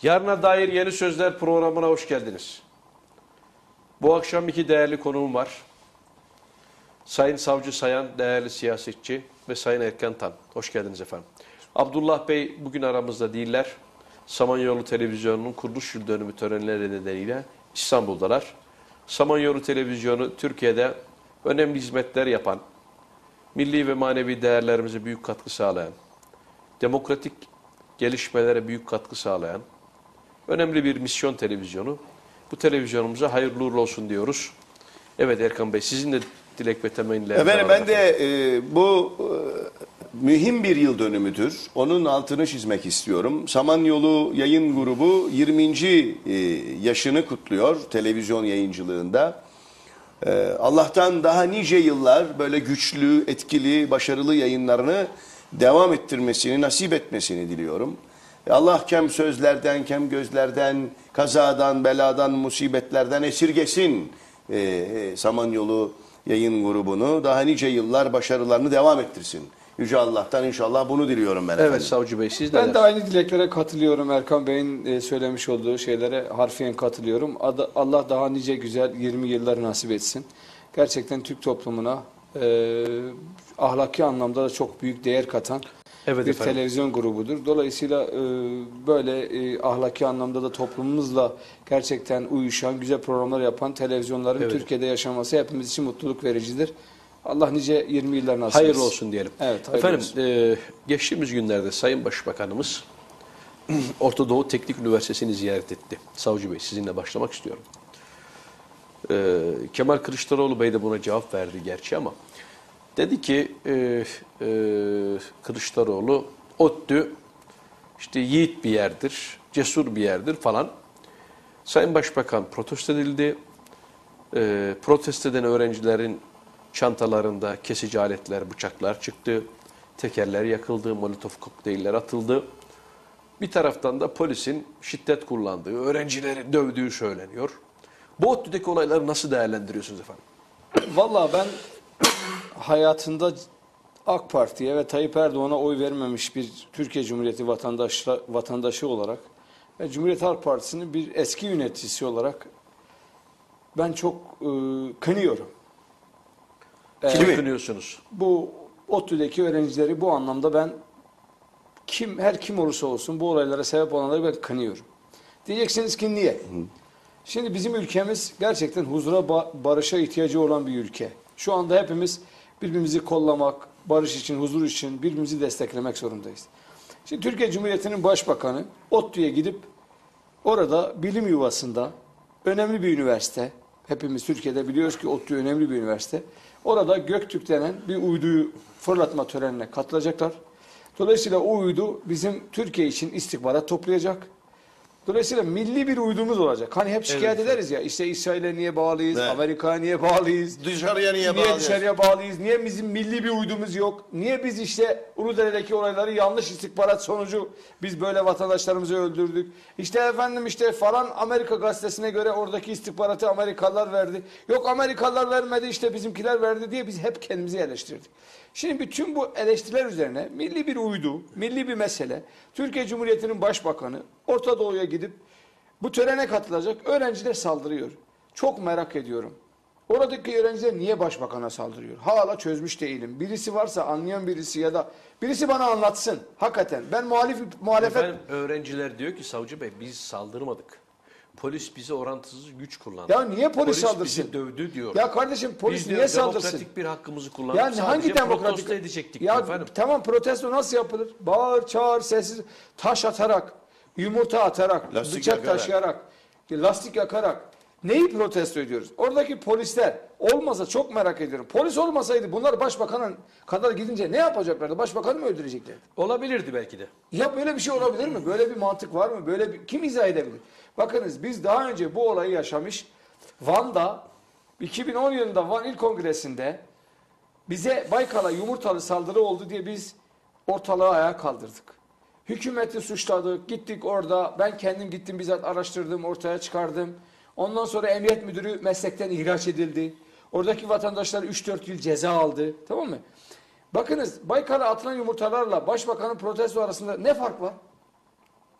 Yarına dair Yeni Sözler programına hoş geldiniz. Bu akşam iki değerli konuğum var. Sayın Savcı Sayan, değerli siyasetçi ve Sayın Erkan Tan. Hoş geldiniz efendim. Abdullah Bey bugün aramızda değiller. Samanyolu Televizyonu'nun kuruluş yıl dönümü törenleri nedeniyle İstanbul'dalar. Samanyolu Televizyonu Türkiye'de önemli hizmetler yapan, milli ve manevi değerlerimize büyük katkı sağlayan, demokratik gelişmelere büyük katkı sağlayan önemli bir misyon televizyonu. Bu televizyonumuza hayırlı uğurlu olsun diyoruz. Evet Erkan Bey, sizin de dilek ve temennileriniz var. Efendim ben de bu mühim bir yıl dönümüdür. Onun altını çizmek istiyorum. Samanyolu Yayın Grubu 20. yaşını kutluyor televizyon yayıncılığında. Allah'tan daha nice yıllar böyle güçlü, etkili, başarılı yayınlarını devam ettirmesini, nasip etmesini diliyorum. Allah kem sözlerden, kem gözlerden, kazadan, beladan, musibetlerden esirgesin Samanyolu Yayın Grubu'nu. Daha nice yıllar başarılarını devam ettirsin. Yüce Allah'tan inşallah bunu diliyorum ben efendim. Evet Savcı Bey, siz Ben neler? de aynı dileklere katılıyorum. Erkan Bey'in söylemiş olduğu şeylere harfiyen katılıyorum. Allah daha nice güzel 20 yıllar nasip etsin. Gerçekten Türk toplumuna ahlaki anlamda da çok büyük değer katan Evet bir efendim. televizyon grubudur. Dolayısıyla böyle ahlaki anlamda da toplumumuzla gerçekten uyuşan, güzel programlar yapan televizyonların Evet. Türkiye'de yaşaması hepimiz için mutluluk vericidir. Allah nice 20 yıllar nasip etsin. Hayırlı olsun diyelim. Evet, hayırlı Efendim, olsun. geçtiğimiz günlerde Sayın Başbakanımız Orta Doğu Teknik Üniversitesi'ni ziyaret etti. Savcı Bey, sizinle başlamak istiyorum. Kemal Kılıçdaroğlu Bey de buna cevap verdi gerçi ama dedi ki Kılıçdaroğlu ODTÜ işte yiğit bir yerdir, cesur bir yerdir falan. Sayın Başbakan protesto edildi. Protesto eden öğrencilerin çantalarında kesici aletler, bıçaklar çıktı. Tekerler yakıldı, molotof kokteyller atıldı. Bir taraftan da polisin şiddet kullandığı, öğrencileri dövdüğü söyleniyor. Bu ODTÜ'deki olayları nasıl değerlendiriyorsunuz efendim? Vallahi ben hayatında AK Parti'ye ve Tayyip Erdoğan'a oy vermemiş bir Türkiye Cumhuriyeti vatandaşı olarak ve Cumhuriyet Halk Partisi'nin bir eski yöneticisi olarak ben çok kınıyorum. Kimi kınıyorsunuz? Bu ODTÜ'deki öğrencileri bu anlamda ben her kim olursa olsun bu olaylara sebep olanları ben kınıyorum. Diyeceksiniz ki niye? Şimdi bizim ülkemiz gerçekten huzura, barışa ihtiyacı olan bir ülke. Şu anda hepimiz birbirimizi kollamak, barış için, huzur için birbirimizi desteklemek zorundayız. Şimdi Türkiye Cumhuriyeti'nin başbakanı ODTÜ'ye gidip orada bilim yuvasında önemli bir üniversite, hepimiz Türkiye'de biliyoruz ki ODTÜ önemli bir üniversite. Orada Göktürk denen bir uyduyu fırlatma törenine katılacaklar. Dolayısıyla o uydu bizim Türkiye için istihbarat toplayacak. Dolayısıyla milli bir uydumuz olacak. Hani hep şikayet ederiz ya işte İsrail'e niye bağlıyız, Evet. Amerika'ya niye bağlıyız, Dışarıya niye niye bağlıyız? dışarıya bağlıyız, niye bizim milli bir uydumuz yok, niye biz işte Uludere'deki olayları yanlış istihbarat sonucu biz böyle vatandaşlarımızı öldürdük. İşte efendim işte falan Amerika gazetesine göre oradaki istihbaratı Amerikalılar verdi. Yok Amerikalılar vermedi işte bizimkiler verdi diye biz hep kendimizi eleştirdik. Şimdi bütün bu eleştiriler üzerine milli bir uydu, milli bir mesele, Türkiye Cumhuriyeti'nin başbakanı Orta Doğu'ya gidip bu törene katılacak öğrenciler saldırıyor. Çok merak ediyorum. Oradaki öğrenciler niye başbakana saldırıyor? Hala çözmüş değilim. Birisi varsa anlayan birisi ya da birisi bana anlatsın. Hakikaten ben muhalefet... Efendim, öğrenciler diyor ki Savcı Bey biz saldırmadık. Polis bize orantısız güç kullandı. Ya niye polis saldırsın? bizi dövdü diyor. Ya kardeşim polis biz diyor, niye saldırsın? demokratik bir hakkımızı kullandık. Yani hangi Sadece demokratik? protesto edecektik Ya diyor efendim. tamam protesto nasıl yapılır? Bağır, çağır, sessiz, taş atarak, yumurta atarak, Lastik bıçak yakarak. taşıyarak, lastik yakarak. Neyi protesto ediyoruz? Oradaki polisler olmasa çok merak ediyorum. Polis olmasaydı bunlar başbakanın kadar gidince ne yapacaklardı? Başbakanı mı öldüreceklerdi? Olabilirdi belki de. Ya böyle bir şey olabilir mi? Böyle bir mantık var mı? Kim izah edebilir? Bakınız biz daha önce bu olayı yaşamış. Van'da 2010 yılında Van İl Kongresi'nde bize Baykal'a yumurtalı saldırı oldu diye biz ortalığı ayağa kaldırdık. Hükümeti suçladık. Gittik orada. Ben kendim gittim bizzat araştırdım. Ortaya çıkardım. Ondan sonra emniyet müdürü meslekten ihraç edildi. Oradaki vatandaşlar 3-4 yıl ceza aldı. Tamam mı? Bakınız Baykal'a atılan yumurtalarla başbakanın protesto arasında ne fark var?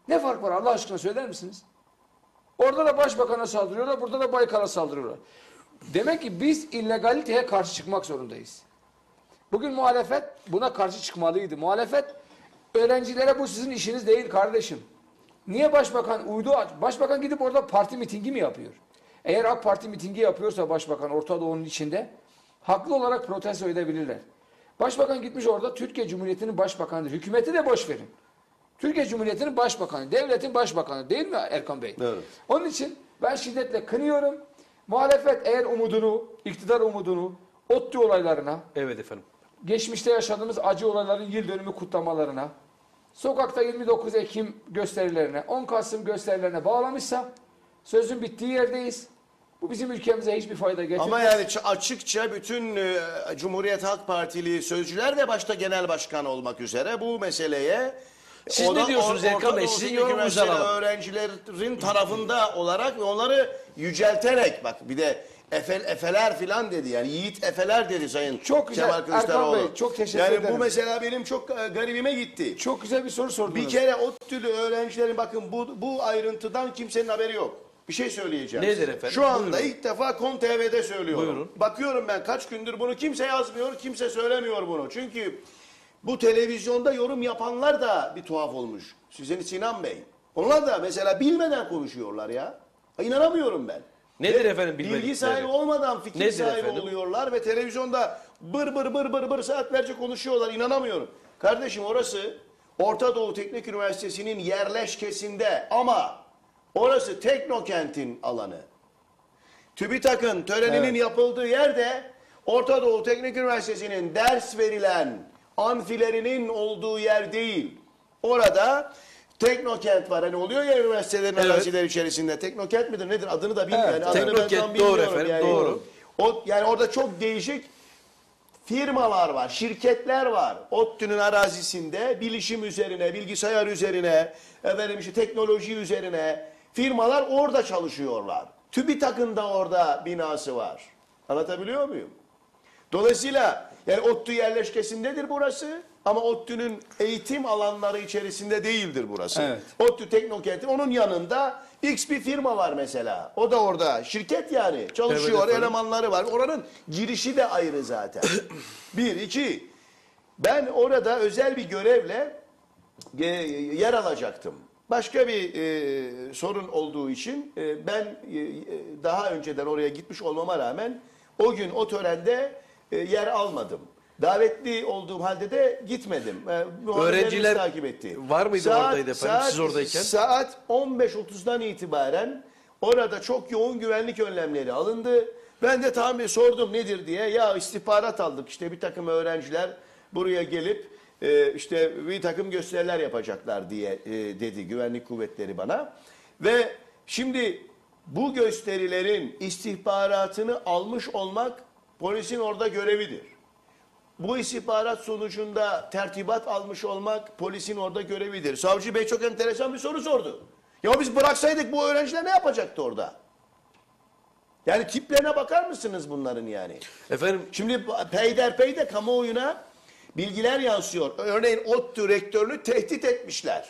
Ne fark var Allah aşkına söyler misiniz? Orada da başbakana saldırıyorlar, burada da Baykal'a saldırıyorlar. Demek ki biz illegaliteye karşı çıkmak zorundayız. Bugün muhalefet buna karşı çıkmalıydı. Muhalefet öğrencilere bu sizin işiniz değil kardeşim. Niye başbakan uydu? Başbakan gidip orada parti mitingi mi yapıyor? Eğer AK Parti mitingi yapıyorsa başbakan Orta Doğu'nun içinde haklı olarak protesto edebilirler. Başbakan gitmiş orada Türkiye Cumhuriyeti'nin başbakanıdır. Hükümeti de boş verin. Türkiye Cumhuriyeti'nin başbakanı, devletin başbakanı değil mi Erkan Bey? Evet. Onun için ben şiddetle kınıyorum. Muhalefet eğer umudunu, iktidar umudunu ODTÜ olaylarına, Evet efendim. geçmişte yaşadığımız acı olayların yıl dönümü kutlamalarına, sokakta 29 Ekim gösterilerine, 10 Kasım gösterilerine bağlamışsa sözün bittiği yerdeyiz. Bu bizim ülkemize hiçbir fayda getirmez. Ama yani açıkça bütün Cumhuriyet Halk Partili sözcüler ve başta genel başkan olmak üzere bu meseleye Siz ne diyorsunuz Erkan Bey? Sizin yorumunuzu alalım. Öğrencilerin tarafında olarak ve onları yücelterek bak bir de efeler filan dedi yani yiğit efeler dedi Sayın Çok güzel. Kemal Kılıçdaroğlu. Erkan Bey, çok teşekkür yani ederim. bu mesela benim çok garibime gitti. Çok güzel bir soru sordunuz. Bir kere ODTÜ'lü öğrencilerin bakın bu ayrıntıdan kimsenin haberi yok. Bir şey söyleyeceğim. Nedir size. efendim? Şu anda Buyurun. ilk defa KON.TV'de söylüyorum. Buyurun. Bakıyorum ben kaç gündür bunu kimse yazmıyor, kimse söylemiyor bunu. Çünkü bu televizyonda yorum yapanlar da bir tuhaf olmuş. Sizin Sinan Bey. Onlar da mesela bilmeden konuşuyorlar ya. İnanamıyorum ben. Nedir Ve efendim bilmedikleri? bilgi sahibi olmadan fikir Nedir sahibi efendim? oluyorlar ve televizyonda bır saatlerce konuşuyorlar. İnanamıyorum. Kardeşim orası Orta Doğu Teknik Üniversitesi'nin yerleşkesinde ama orası Teknokent'in alanı. TÜBİTAK'ın töreninin yapıldığı yerde Orta Doğu Teknik Üniversitesi'nin ders verilen amfilerinin olduğu yer değil. Orada Teknokent var. Hani oluyor ya üniversitelerin Evet. araziler içerisinde. Teknokent midir nedir adını da bilmiyorum. Evet, Yani adını ben Teknokent, tam doğru bilmiyorum efendim, doğru. Yani orada çok değişik firmalar var, şirketler var. ODTÜ'nün arazisinde bilişim üzerine, bilgisayar üzerine, efendim işte teknoloji üzerine firmalar orada çalışıyorlar. TÜBİTAK'ın da orada binası var. Anlatabiliyor muyum? Dolayısıyla yani ODTÜ yerleşkesindedir burası ama ODTÜ'nün eğitim alanları içerisinde değildir burası. Evet. ODTÜ Teknokent'in onun yanında X bir firma var mesela. O da orada şirket yani çalışıyor, Evet efendim. elemanları var. Oranın girişi de ayrı zaten. Bir, iki. Ben orada özel bir görevle yer alacaktım. Başka bir sorun olduğu için ben daha önceden oraya gitmiş olmama rağmen o gün o törende yer almadım. Davetli olduğum halde de gitmedim. Öğrenciler takip etti. var mıydı oradaydı efendim siz oradayken? Saat 15.30'dan itibaren orada çok yoğun güvenlik önlemleri alındı. Ben de tahmin sordum nedir diye. Ya istihbarat aldık işte bir takım öğrenciler buraya gelip işte bir takım gösteriler yapacaklar diye dedi güvenlik kuvvetleri bana. Ve şimdi bu gösterilerin istihbaratını almış olmak polisin orada görevidir. Bu istihbarat sonucunda tertibat almış olmak polisin orada görevidir. Savcı Bey çok enteresan bir soru sordu. Ya biz bıraksaydık bu öğrenciler ne yapacaktı orada? Yani tiplerine bakar mısınız bunların yani? Efendim Şimdi peyderpey kamuoyuna bilgiler yansıyor. Örneğin ODTÜ rektörünü tehdit etmişler.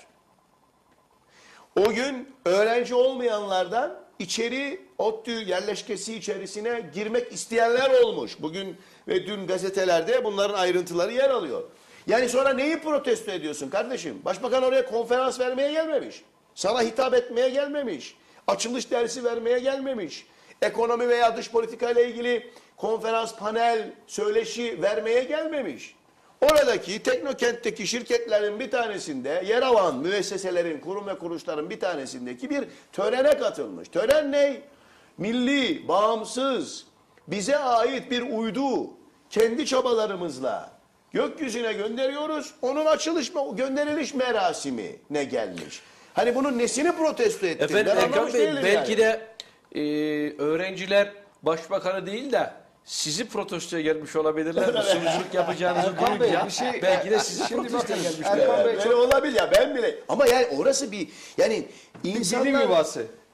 O gün öğrenci olmayanlardan içeri ODTÜ yerleşkesi içerisine girmek isteyenler olmuş. Bugün ve dün gazetelerde bunların ayrıntıları yer alıyor. Yani sonra neyi protesto ediyorsun kardeşim? Başbakan oraya konferans vermeye gelmemiş. Sana hitap etmeye gelmemiş. Açılış dersi vermeye gelmemiş. Ekonomi veya dış politika ile ilgili konferans, panel, söyleşi vermeye gelmemiş. Oradaki Teknokent'teki şirketlerin bir tanesinde yer alan müesseselerin, kurum ve kuruluşların bir tanesindeki bir törene katılmış. Tören ne? Milli, bağımsız, bize ait bir uydu kendi çabalarımızla gökyüzüne gönderiyoruz. Onun gönderiliş merasimine gelmiş. Hani bunun nesini protesto ettin? efendim Ben Erkan anlamış Bey değilim belki yani. de öğrenciler başbakanı değil de sizi protestoya gelmiş olabilirler. Sunuculuk yapacağınızı Erkan Bey, duyunca bir şey- belki de sizi Şimdi protestoya bakın, gelmişler. Erkan Bey Böyle olabilir ya ben bile. Ama yani orası bir yani insanlar bilim yuvası.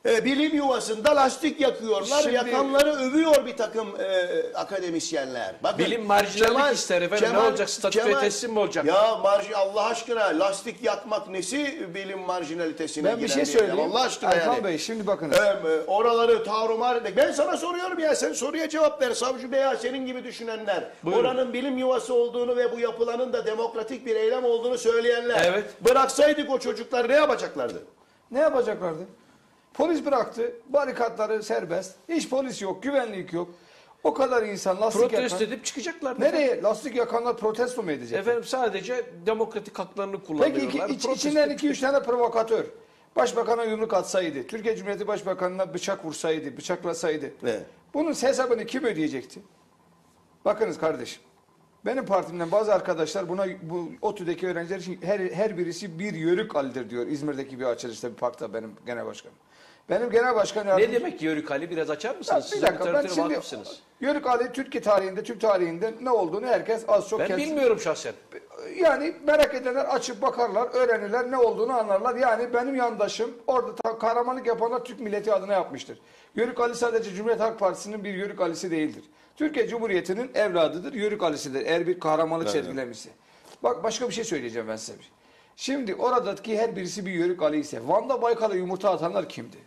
bilim yuvasında lastik yakıyorlar. Şimdi- Yakanları övüyor bir takım akademisyenler. Bakın, Bilim marjinallik ister efendim. Ne olacak? Statüye teslim mi olacak? Ya Allah aşkına lastik yakmak nesi bilim marjinalitesine Ben bir giren şey bir söyleyeyim. eylem? Allah aşkına Erkan yani. Bey şimdi bakınız. Oraları tarumar etmek. Ben sana soruyorum ya, sen soruya cevap ver. Savcı Bey, ya senin gibi düşünenler. Buyurun. Oranın bilim yuvası olduğunu ve bu yapılanın da demokratik bir eylem olduğunu söyleyenler. Evet. Bıraksaydık o çocuklar ne yapacaklardı? Ne yapacaklardı? Polis bıraktı. Barikatları serbest. Hiç polis yok. Güvenlik yok. O kadar insan lastik Protesto yakan. edip çıkacaklar. Nereye? Lastik yakanlar protesto mu edecek? Efendim sadece demokratik haklarını Peki kullanıyorlar. Protesto- içinden 2-3 tane provokatör. Başbakana yumruk atsaydı, Türkiye Cumhuriyeti Başbakanı'na bıçak vursaydı, bıçaklasaydı. Evet. Bunun hesabını kim ödeyecekti? Bakınız kardeşim. Benim partimden bazı arkadaşlar bu ODTÜ'deki öğrenciler için her birisi bir yörük alidir diyor. İzmir'deki bir açılışta bir parkta benim genel başkanım. Benim genel başkan Ne yardımcım... demek Yörük Ali? Biraz açar Ya mısınız? bir Siz dakika ben literatüre şimdi vakıfsınız. Yörük Ali Türkiye tarihinde, Türk tarihinde ne olduğunu herkes az çok Ben kendisi- bilmiyorum şahsen. Yani merak edenler açıp bakarlar, öğrenirler, ne olduğunu anlarlar. Yani benim yandaşım orada kahramanlık yapanlar Türk milleti adına yapmıştır. Yörük Ali sadece Cumhuriyet Halk Partisi'nin bir Yörük Ali'si değildir. Türkiye Cumhuriyeti'nin evladıdır, Yörük Ali'sidir eğer bir kahramanlık sergilemişse. Bak başka bir şey söyleyeceğim ben size. Şimdi oradaki her birisi bir Yörük Ali ise Van'da Baykal'a yumurta atanlar kimdi?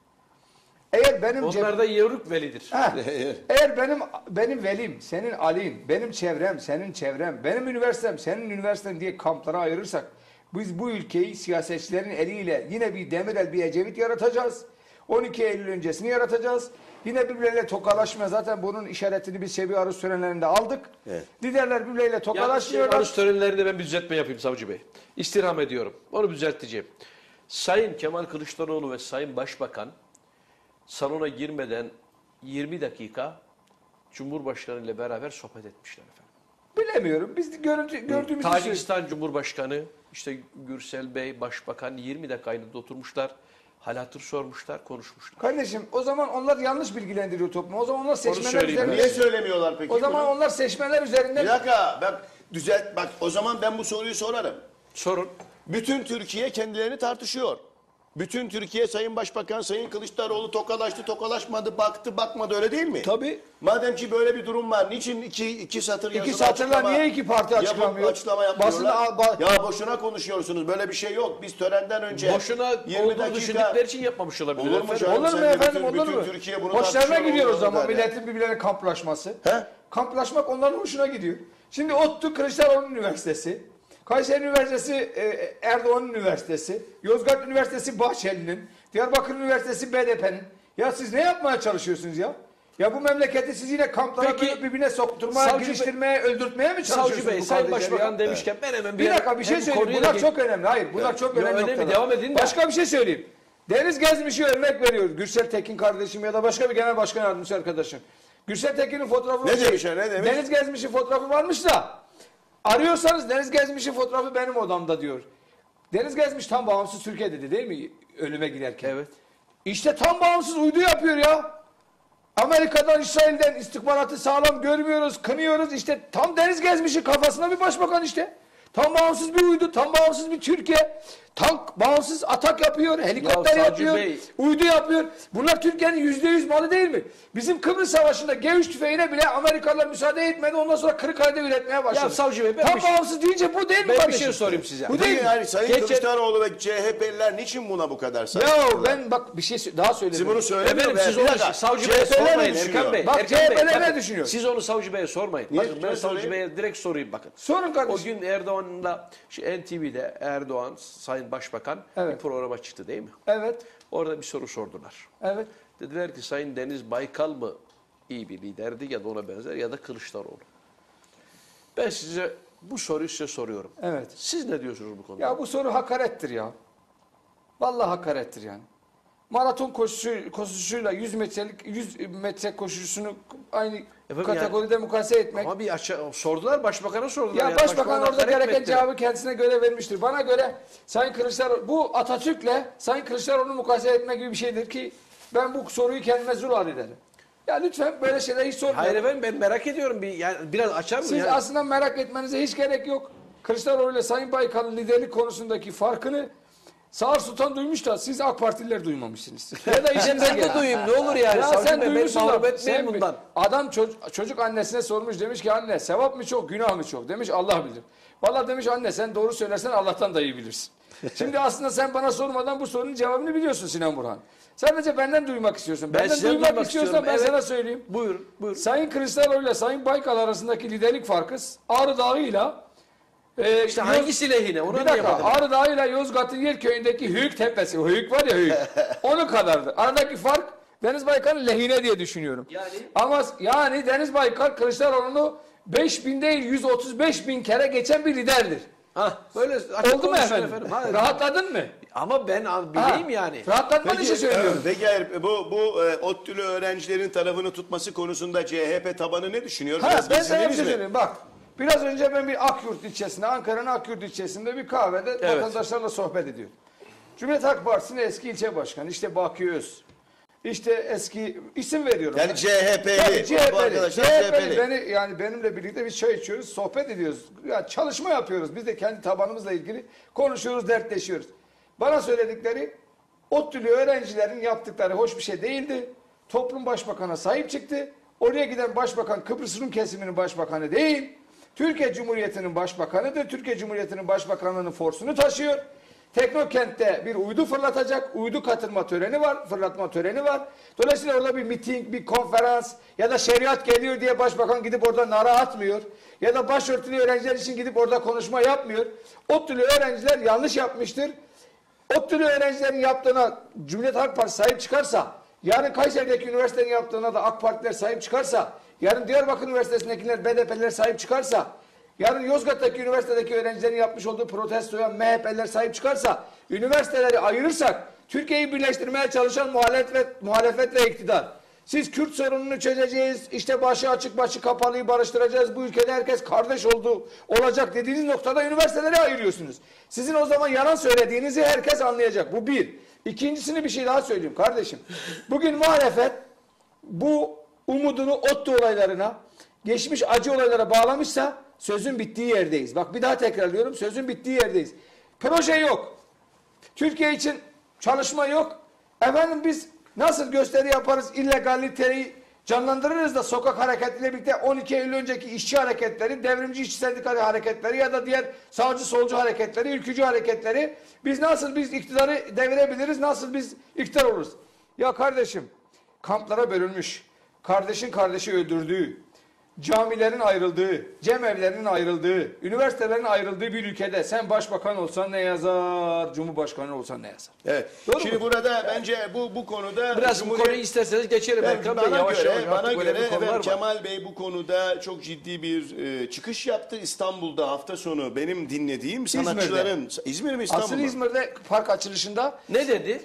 Eğer benim Onlar da Yörük Velidir. Ha, eğer benim velim, senin Ali'in, benim çevrem, senin çevrem, benim üniversitem, senin üniversiten diye kamplara ayırırsak biz bu ülkeyi siyasetçilerin eliyle yine bir Demirel, bir Ecevit yaratacağız. 12 Eylül öncesini yaratacağız. Yine birbirleriyle tokalaşma. Zaten bunun işaretini biz Şebi Aruz törenlerinde aldık. Evet. Liderler birbirleriyle Yalnız tokalaşmıyorlar. Arus törenlerinde ben bir düzeltme yapayım Savcı Bey. İstirham ediyorum. Onu düzelteceğim. Sayın Kemal Kılıçdaroğlu ve Sayın Başbakan salona girmeden 20 dakika Cumhurbaşkanı ile beraber sohbet etmişler efendim. Bilemiyorum. Biz gördüğümüz bir şey. Tacikistan Cumhurbaşkanı, işte Gürsel Bey, Başbakan 20 dakika aynı oturmuşlar. Hal hatır sormuşlar, konuşmuşlar. Kardeşim o zaman onlar yanlış bilgilendiriyor toplumu. O zaman onlar seçmenler söyleyeyim. üzerinden. Niye söylemiyorlar peki? O zaman bunu? onlar seçmenler üzerinden. Bir dakika, bak o zaman ben bu soruyu sorarım. Sorun. Bütün Türkiye kendilerini tartışıyor. Bütün Türkiye Sayın Başbakan, Sayın Kılıçdaroğlu tokalaştı, tokalaşmadı, baktı, bakmadı, öyle değil mi? Tabii. Madem ki böyle bir durum var, niçin iki satır yazılı İki satırla açıklama niye iki parti yapıp açıklamıyor? açıklama yapmıyorlar? Basına Ya boşuna konuşuyorsunuz, böyle bir şey yok. Biz törenden önce Boşuna 20 olduğunu dakika... düşündükleri için yapmamış olabilir. Olur mu efendim. canım? Olur mu Sen de efendim bütün- olur mu? bütün Türkiye bunu Hoşlarına tartışıyor, gidiyor o olur zaman der ya. milletin birbirlerine kamplaşması. He? Kamplaşmak onların hoşuna gidiyor. Şimdi ODTÜ Kılıçdaroğlu'nun üniversitesi, Kayseri Üniversitesi Erdoğan'ın üniversitesi, Yozgat Üniversitesi Bahçeli'nin, Diyarbakır Üniversitesi BDP'nin. Ya siz ne yapmaya çalışıyorsunuz ya? Ya bu memleketi siz yine kamplara Peki, koyup birbirine sokturmaya, Savcı Bey- giriştirmeye, öldürtmeye mi çalışıyorsunuz? Savcı Bey, bu Sayın kardeşleri Başbakan ya? demişken ben hemen Bir dakika bir şey hem söyleyeyim. konuya Bunlar da çok önemli. Hayır bunlar çok Yo, önemli önemli. noktalar. Devam edin de. Başka bir şey söyleyeyim. Deniz Gezmiş'i örnek veriyoruz. Gürsel Tekin kardeşim ya da başka bir genel başkan yardımcısı arkadaşım. Gürsel Tekin'in fotoğrafı... Ne demiş ya, ne demiş? Deniz Gezmiş'in fotoğrafı varmış da arıyorsanız Deniz Gezmiş'in fotoğrafı benim odamda diyor. Deniz Gezmiş tam bağımsız Türkiye dedi değil mi ölüme giderken? Evet. İşte tam bağımsız uydu yapıyor ya. Amerika'dan, İsrail'den istihbaratı sağlam görmüyoruz, kınıyoruz. İşte tam Deniz Gezmiş'in kafasına bir başbakan işte. Tam bağımsız bir uydu, tam bağımsız bir Türkiye. Tank bağımsız atak yapıyor, helikopter Ya Savcı yapıyor, Bey. uydu yapıyor. Bunlar Türkiye'nin %100 malı değil mi? Bizim Kıbrıs Savaşı'nda G3 tüfeğine bile Amerikalılar müsaade etmedi. Ondan sonra Kırıkkale'de üretmeye başladı. Ya Savcı Bey, ben tam bir şey- bağımsız deyince bu değil mi Ben bir kardeşim? şey sorayım size. Bu Peki değil mi? yani Sayın Geçen- Kılıçdaroğlu ve CHP'liler niçin buna bu kadar Ya saygılılar? ben bak bir şey daha söyledim. Siz bunu söylemiyor Efendim siz Bir onu dakika. Savcı Bey'e CHP'ler ne sormayın düşünüyor? Erkan Bey. Bak, Erkan Bey, CHP'ler ne bakın, düşünüyor? Siz onu Savcı Bey'e sormayın. Niye? Bakın ben Ben Savcı sorayım. Bey'e direkt sorayım bakın. Sorun kardeşim. O gün Erdoğan'la şu NTV'de Erdoğan, Sayın Başbakan Evet. bir programa çıktı değil mi? Evet. Orada bir soru sordular. Evet. Dediler ki Sayın Deniz Baykal mı iyi bir liderdi ya da ona benzer ya da Kılıçdaroğlu. Ben size bu soruyu size soruyorum. Evet. Siz ne diyorsunuz bu konuda? Ya bu soru hakarettir ya. Vallahi hakarettir yani. Maraton koşusuyla 100 metre koşusunu aynı kategoride mukayese etmek. Ama bir sordular, başbakana sordular. Ya yani. başbakan orada hakaret gereken ettiler. cevabı kendisine göre vermiştir. Bana göre Sayın Kılıçdaroğlu bu Atatürk'le Sayın Kılıçdaroğlu'nu mukayese etmek gibi bir şeydir ki ben bu soruyu kendime zul ederim. Ya lütfen böyle şeyler hiç sormayın. Hayır efendim ben merak ediyorum. Yani biraz açar mı? Siz Yani? aslında merak etmenize hiç gerek yok. Kılıçdaroğlu ile Sayın Baykal'ın liderlik konusundaki farkını Sağır Sultan duymuş da siz AK Partililer duymamışsınız. Ya da işinize Ben de gelen. duyayım ne olur yani. Ya Savcı sen Bey, beni duymuşsun mahrum da etmeyin sen bundan. adam çocuk annesine sormuş, demiş ki anne sevap mı çok günah mı çok? Demiş Allah bilir. Vallahi demiş anne sen doğru söylersen Allah'tan da iyi bilirsin. Şimdi aslında sen bana sormadan bu sorunun cevabını biliyorsun Sinan Burhan. Sadece benden duymak istiyorsun. Ben Benden sizden duymak duymak istiyorsan istiyorum. ben Evet. sana söyleyeyim. Buyur, buyur. Sayın Kılıçdaroğlu ile Sayın Baykal arasındaki liderlik farkı Ağrı Dağı'yla İşte hangisi lehine? Onu bir dakika, anlayamadım. Ağrı Dağı ile Yozgat'ın Yerköy'ündeki Höyük Tepesi, o Höyük var ya Höyük, onun kadardı. Aradaki fark Deniz Baykal'ın lehine diye düşünüyorum. Yani? Ama yani Deniz Baykal Kılıçdaroğlu'nu 5.000 değil 135.000 kere geçen bir liderdir. Böyle Oldu mu efendim? Hayır. Rahatladın mı? Ama ben bileyim Ha, yani. Rahatlatman için söylüyorum. Peki bu ODTÜ'lü öğrencilerin tarafını tutması konusunda CHP tabanı ne düşünüyor? Ha, Biraz ben sana bir gizlediniz şey mi? söyleyeyim. Bak, biraz önce ben bir Akyurt ilçesinde, Ankara'nın Akyurt ilçesinde bir kahvede vatandaşlarla sohbet ediyorum. Cumhuriyet Halk Partisi'nin eski ilçe başkanı, işte Baki Öz, işte eski isim veriyorum. Yani CHP'li. CHP'li. Bu arkadaşlar CHP'li. CHP'li. Yani benimle birlikte biz çay içiyoruz, sohbet ediyoruz. Ya çalışma yapıyoruz. Biz de kendi tabanımızla ilgili konuşuyoruz, dertleşiyoruz. Bana söyledikleri ODTÜ'lü öğrencilerin yaptıkları hoş bir şey değildi. Toplum başbakana sahip çıktı. Oraya giden başbakan Kıbrıs Rum kesiminin başbakanı değil. Türkiye Cumhuriyeti'nin başbakanıdır. Türkiye Cumhuriyeti'nin başbakanlığının forsunu taşıyor. Teknokent'te bir uydu fırlatacak. Uydu katılma töreni var, fırlatma töreni var. Dolayısıyla orada bir miting, bir konferans ya da şeriat geliyor diye başbakan gidip orada nara atmıyor. Ya da başörtülü öğrenciler için gidip orada konuşma yapmıyor. ODTÜ'lü öğrenciler yanlış yapmıştır. ODTÜ'lü öğrencilerin yaptığına Cumhuriyet Halk Partisi sahip çıkarsa, yarın Kayseri'deki üniversitenin yaptığına da AK Partiler sahip çıkarsa, yarın Diyarbakır Üniversitesi'ndekiler BDP'liler sahip çıkarsa, yarın Yozgat'taki üniversitedeki öğrencilerin yapmış olduğu protestoya MHP'liler sahip çıkarsa, üniversiteleri ayırırsak, Türkiye'yi birleştirmeye çalışan muhalefet ve iktidar. Siz Kürt sorununu çözeceğiz, işte başı açık başı kapalıyı barıştıracağız, bu ülkede herkes kardeş olacak dediğiniz noktada üniversiteleri ayırıyorsunuz. Sizin o zaman yalan söylediğinizi herkes anlayacak. Bu bir. İkincisini bir şey daha söyleyeyim kardeşim. Bugün muhalefet bu umudunu ODTÜ olaylarına, geçmiş acı olaylara bağlamışsa sözün bittiği yerdeyiz. Bak bir daha tekrarlıyorum, sözün bittiği yerdeyiz. Proje yok. Türkiye için çalışma yok. Efendim biz nasıl gösteri yaparız, illegaliteyi canlandırırız da sokak hareketiyle birlikte 12 Eylül önceki işçi hareketleri, devrimci işçi sendikali hareketleri ya da diğer sağcı solcu hareketleri, ülkücü hareketleri biz iktidarı devirebiliriz, nasıl biz iktidar oluruz? Ya kardeşim, kamplara bölünmüş, kardeşin kardeşi öldürdüğü, camilerin ayrıldığı, cemevlerinin ayrıldığı, üniversitelerin ayrıldığı bir ülkede sen başbakan olsan ne yazar, cumhurbaşkanı olsan ne yazar? Evet. Doğru Şimdi mu? burada bence bu konuda Biraz bu konuyu isterseniz geçelim. Evet, Erkan Bey. bana Yavaş göre, yavaş bana artık böyle göre bir konular evet, var. Kemal Bey bu konuda çok ciddi bir çıkış yaptı. İstanbul'da hafta sonu benim dinlediğim sanatçıların İzmir mi İstanbul Asıl mu? İzmir'de park açılışında Ne dedi?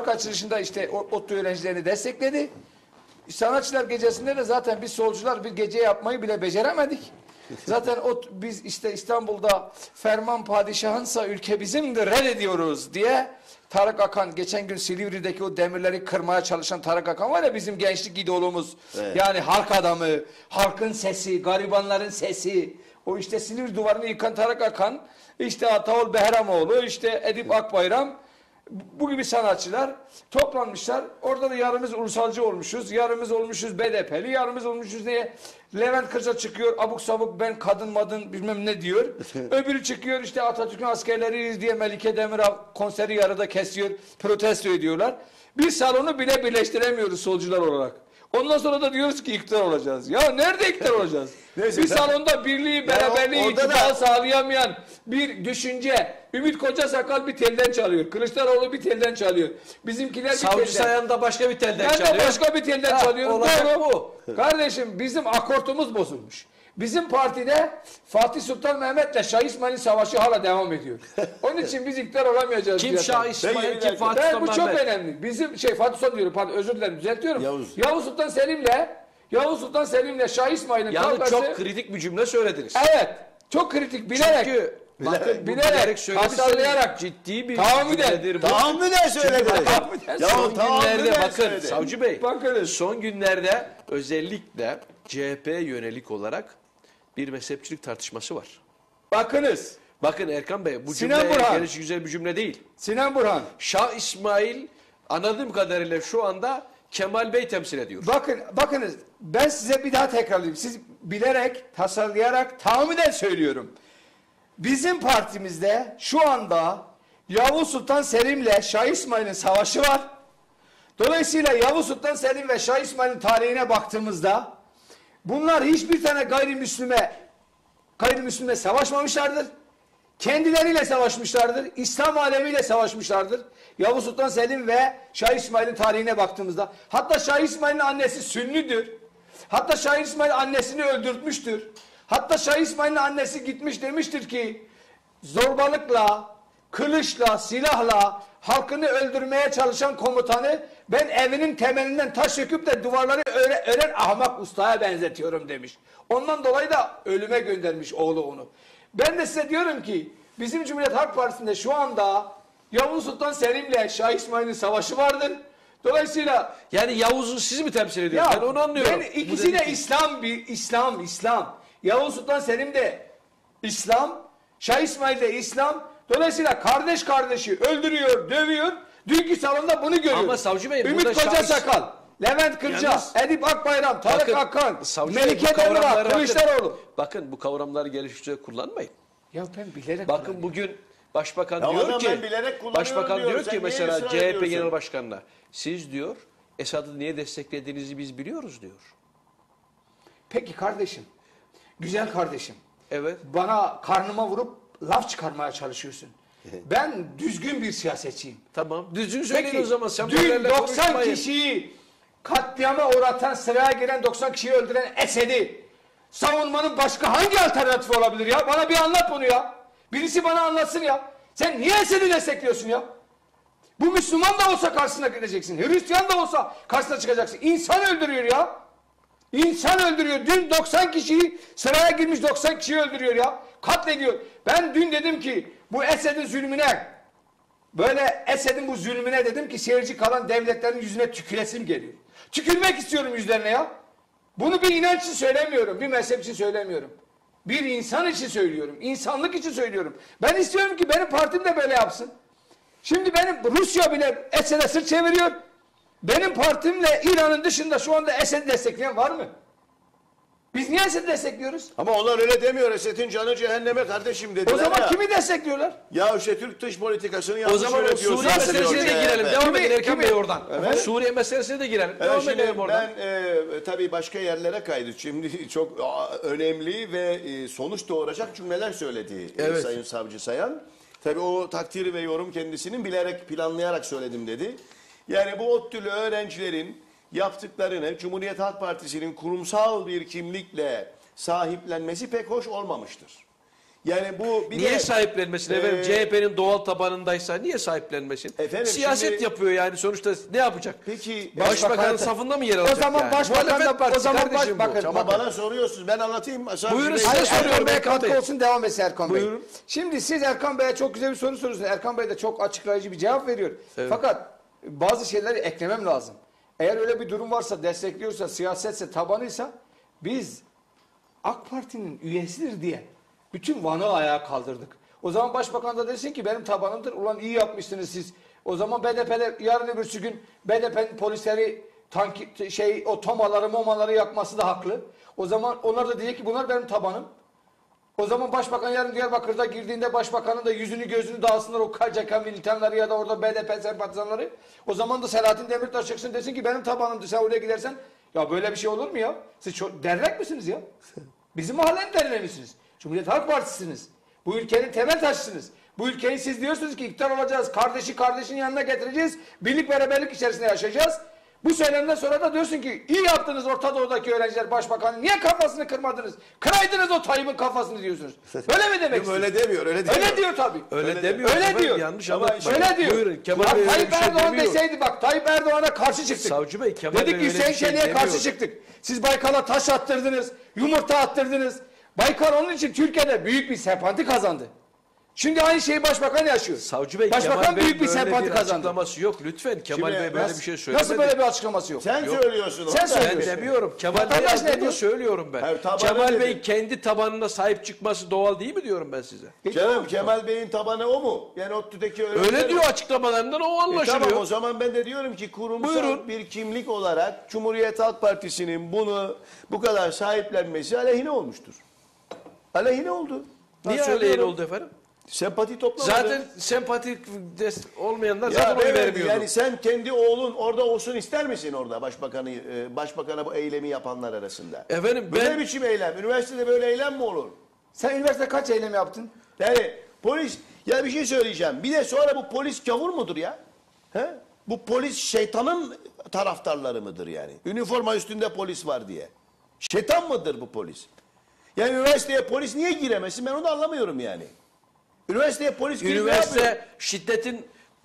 işte ODTÜ öğrencilerini destekledi. Sanatçılar gecesinde de zaten biz solcular bir gece yapmayı bile beceremedik. Zaten biz işte İstanbul'da ferman padişahınsa ülke bizimdir reddediyoruz diye Tarık Akan geçen gün Silivri'deki o demirleri kırmaya çalışan Tarık Akan var ya bizim gençlik idolumuz. Evet. Yani halk adamı, halkın sesi, garibanların sesi. O işte Silivri duvarını yıkan Tarık Akan, işte Ataol Behramoğlu, işte Edip Akbayram, bu gibi sanatçılar toplanmışlar. Orada da yarımız ulusalcı olmuşuz, yarımız olmuşuz BDP'li, yarımız olmuşuz neye? Levent Kırca çıkıyor abuk sabuk ben kadın madın bilmem ne diyor. Öbürü çıkıyor işte Atatürk'ün askerleriyiz diye Melike Demirel konseri yarıda kesiyor, protesto ediyorlar. Bir salonu bile birleştiremiyoruz solcular olarak. Ondan sonra da diyoruz ki iktidar olacağız. Ya nerede iktidar olacağız? Neyse, bir salonda birliği, beraberliği, orada ittifakı da- sağlayamayan bir düşünce. Ümit Kocasakal bir telden çalıyor. Kılıçdaroğlu bir telden çalıyor. Bizimkiler bir Savcı telden. Sayan da başka bir telden Ben de çalıyor. başka bir telden Ha, çalıyorum. olacak Doğru. Kardeşim bizim akortumuz bozulmuş. Bizim partide Fatih Sultan Mehmet'le Şah İsmail'in savaşı hala devam ediyor. Onun için biz iktidar olamayacağız. Kim diye Şah tabii. İsmail, Peki, bir kim dakika. Fatih Ben Sultan bu çok Mehmet? önemli. Bizim Fatih Sultan diyorum pardon özür dilerim düzeltiyorum. Yavuz. Yavuz Sultan Selim'le Şah İsmail'in Yalnız kavgası. çok kritik bir cümle söylediniz. Evet. Çok kritik bilerek. Çünkü bakın bu bilerek, söylediyseniz hastallayarak, ciddi bir tahammüden, cümledir bu. Tahammüden söylediniz. Tahammüden Ya Son tahammüden günlerde bakın söyledi. Savcı Bey, Bakınız. son günlerde özellikle CHP yönelik olarak bir mezhepçilik tartışması var. Bakınız. Bakın Erkan Bey bu Sinan cümle Burhan. gelişi güzel bir cümle değil. Sinan Burhan. Şah İsmail anladığım kadarıyla şu anda Kemal Bey temsil ediyor. Bakınız ben size bir daha tekrarlayayım. Siz bilerek, tasarlayarak, tahminen söylüyorum. Bizim partimizde şu anda Yavuz Sultan Selim'le Şah İsmail'in savaşı var. Dolayısıyla Yavuz Sultan Selim ve Şah İsmail'in tarihine baktığımızda bunlar hiçbir tane gayrimüslime savaşmamışlardır. Kendileriyle savaşmışlardır. İslam alemiyle savaşmışlardır. Yavuz Sultan Selim ve Şah İsmail'in tarihine baktığımızda. Hatta Şah İsmail'in annesi Sünnüdür. Hatta Şah İsmail annesini öldürtmüştür. Hatta Şah İsmail'in annesi gitmiş demiştir ki zorbalıkla, kılıçla, silahla halkını öldürmeye çalışan komutanı ben evinin temelinden taş söküp de duvarları ören ahmak ustaya benzetiyorum demiş. Ondan dolayı da ölüme göndermiş oğlu onu. Ben de size diyorum ki bizim Cumhuriyet Halk Partisi'nde şu anda Yavuz Sultan Selim'le Şah İsmail'in savaşı vardır. Dolayısıyla Yani Yavuz'u siz mi temsil ediyorsunuz? Ben onu anlıyorum. ben ikisi de İslam. Yavuz Sultan Selim de İslam, Şah İsmail de İslam. Dolayısıyla kardeş kardeşi öldürüyor, dövüyor. Dünkü salonda bunu görüyoruz. Ama Savcı Bey, Ümit burada Kocasakal, Levent Kırca, Yalnız- Edip Akbayram, Tarık Bakın, Akkan, Savcı Bey, Melike bu kavramları Demirağ, bakın. Kılıçdaroğlu. Bakın bu kavramları gelişikçe kullanmayın. Ya ben bilerek Bakın kullanıyorum. bugün Başbakan Ya diyor adam ki ben bilerek kullanıyorum Başbakan diyor. diyor Sen ki niye mesela ısrar CHP ediyorsun? Genel Başkanı'na siz diyor Esad'ı niye desteklediğinizi biz biliyoruz diyor. Peki kardeşim, güzel kardeşim. Evet. Bana karnıma vurup laf çıkarmaya çalışıyorsun. Ben düzgün bir siyasetçiyim. Tamam. Düzgün söyleyin Peki, o zaman. Sen dün böyleyle 90 konuşmayın. kişiyi katliama uğratan, sıraya giren 90 kişiyi öldüren Esed'i savunmanın başka hangi alternatifi olabilir ya? Bana bir anlat bunu ya. Birisi bana anlatsın ya. Sen niye Esed'i destekliyorsun ya? Bu Müslüman da olsa karşısına gideceksin. Hristiyan da olsa karşısına çıkacaksın. İnsan öldürüyor ya. İnsan öldürüyor. Dün 90 kişiyi sıraya girmiş 90 kişiyi öldürüyor ya. Katlediyor. Ben dün dedim ki bu Esed'in zulmüne böyle Esed'in bu zulmüne dedim ki seyirci kalan devletlerin yüzüne tüküresim geliyor. Tükürmek istiyorum yüzlerine ya. Bunu bir inanç için söylemiyorum. Bir mezhep için söylemiyorum. Bir insan için söylüyorum. İnsanlık için söylüyorum. Ben istiyorum ki benim partim de böyle yapsın. Şimdi benim Rusya bile Esed'e sırt çeviriyor. Benim partimle İran'ın dışında şu anda Esed'i destekleyen var mı? Biz niye Esed'i destekliyoruz? Ama onlar öyle demiyor. Esed'in canı cehenneme kardeşim dediler O zaman ya. kimi destekliyorlar? Ya işte Türk dış politikasını yanlış O zaman o yönetiyorsun. Suriye meselesine de girelim. CHP. Devam edin Erkan Kimi? Bey oradan. Evet. Suriye meselesine de girelim. Evet, Devam şimdi edelim oradan. ben tabii başka yerlere kaydı. Şimdi çok önemli ve sonuç doğuracak cümleler söyledi Evet. Sayın Savcı Sayan. Tabii o takdiri ve yorum kendisinin bilerek planlayarak söyledim dedi. Yani bu ODTÜ'lü öğrencilerin yaptıklarını Cumhuriyet Halk Partisi'nin kurumsal bir kimlikle sahiplenmesi pek hoş olmamıştır. Yani bu bir Niye de, sahiplenmesin efendim? CHP'nin doğal tabanındaysa niye sahiplenmesin? Efendim, Siyaset şimdi- yapıyor yani sonuçta ne yapacak? Peki Başbakanın safında mı yer alacak O zaman yani? başbakan da Muhalefet partisi o zaman kardeşim bu. bakın. ama bana soruyorsunuz, ben anlatayım. Buyurun, Savcı size Bey. Hayır, soruyorum Erkan Bey'e Erkan katkı Bey. olsun, devam etsin Erkan Bey. Buyurun. Şimdi siz Erkan Bey'e çok güzel bir soru soruyorsunuz. Erkan Bey de çok açıklayıcı bir cevap veriyor. Evet. Fakat bazı şeyleri eklemem lazım. Eğer öyle bir durum varsa, destekliyorsa, siyasetse, tabanıysa biz AK Parti'nin üyesidir diye bütün Van'ı ayağa kaldırdık. O zaman başbakan da desin ki benim tabanımdır. Ulan iyi yapmışsınız siz. O zaman BDP'ler yarın öbürsü gün BDP'nin polisleri o tomaları yakması da haklı. O zaman onlar da diyecek ki bunlar benim tabanım. O zaman başbakan yarın Diyarbakır'da girdiğinde başbakanın da yüzünü gözünü dağılsınlar o KCK militanları ya da orada BDP sempatizanları. O zaman da Selahattin Demirtaş çıksın desin ki benim tabanımdır, sen oraya gidersen. Ya böyle bir şey olur mu ya? Siz çok dernek misiniz ya? Bizim mahallenin derneği misiniz? Cumhuriyet Halk Partisi'siniz. Bu ülkenin temel taşısınız. Bu ülkeyi siz diyorsunuz ki iktidar olacağız, kardeşi kardeşin yanına getireceğiz, birlik beraberlik içerisinde yaşayacağız. Bu söylemden sonra da diyorsun ki iyi yaptınız Orta Doğu'daki öğrenciler başbakanı, niye kafasını kırmadınız? Kıraydınız o Tayyip'in kafasını diyorsunuz. Öyle mi demek Yok, istiyorsunuz? öyle demiyor, öyle demiyor. Öyle diyor tabii. Öyle demiyor. Öyle efendim, diyor. Yanlış Ama anlatmayın. Öyle diyor. Buyurun. Kemal Bak, Bey öyle Tayyip bir şey Erdoğan demiyor. deseydi bak Tayyip Erdoğan'a karşı çıktık. Savcı Bey, Kemal Dedik Bey ki öyle bir Hüseyin şey Çelik'e karşı demiyor. çıktık. Siz Baykal'a taş attırdınız, yumurta attırdınız. Baykal onun için Türkiye'de büyük bir sempati kazandı. Şimdi aynı şeyi başbakan yaşıyor. Savcı Bey, Başbakan Kemal Bey büyük bir böyle sempati bir kazandı. açıklaması yok. Lütfen Kemal Şimdi Bey böyle nasıl- bir şey söylemedi. Nasıl böyle bir açıklaması yok? Sen söylüyorsun. Sen onu. söylüyorsun. Ben demiyorum. Kemal Bey Vatandaş ne hakkında diyor? söylüyorum ben. Hayır, tabanı Kemal nedir? Bey kendi tabanına sahip çıkması doğal değil mi diyorum ben size? Canım Kemal Bey'in tabanı o mu? Yani ODTÜ'deki Öyle diyor açıklamalarından, o anlaşılıyor. Tamam, o zaman ben de diyorum ki kurumsal Buyurun. bir kimlik olarak Cumhuriyet Halk Partisi'nin bunu bu kadar sahiplenmesi aleyhine olmuştur. Aleyhine oldu. Ben Niye söylüyorum. aleyhine oldu efendim? Sempati toplamadı. Zaten sempatik olmayanlar ya zaten oy beyefendi, vermiyordu. yani sen kendi oğlun orada olsun ister misin orada başbakana bu eylemi yapanlar arasında? Efendim Böyle ben biçim eylem. Üniversitede böyle eylem mi olur? Sen üniversitede kaç eylem yaptın? Yani polis, ya bir şey söyleyeceğim. Bir de sonra bu polis gavur mudur ya? He? Bu polis şeytanın taraftarları mıdır yani? Üniforma üstünde polis var diye. Şeytan mıdır bu polis? Yani üniversiteye polis niye giremesin, ben onu anlamıyorum yani. Üniversiteye polis girip ne yapıyor? üniversite şiddetin,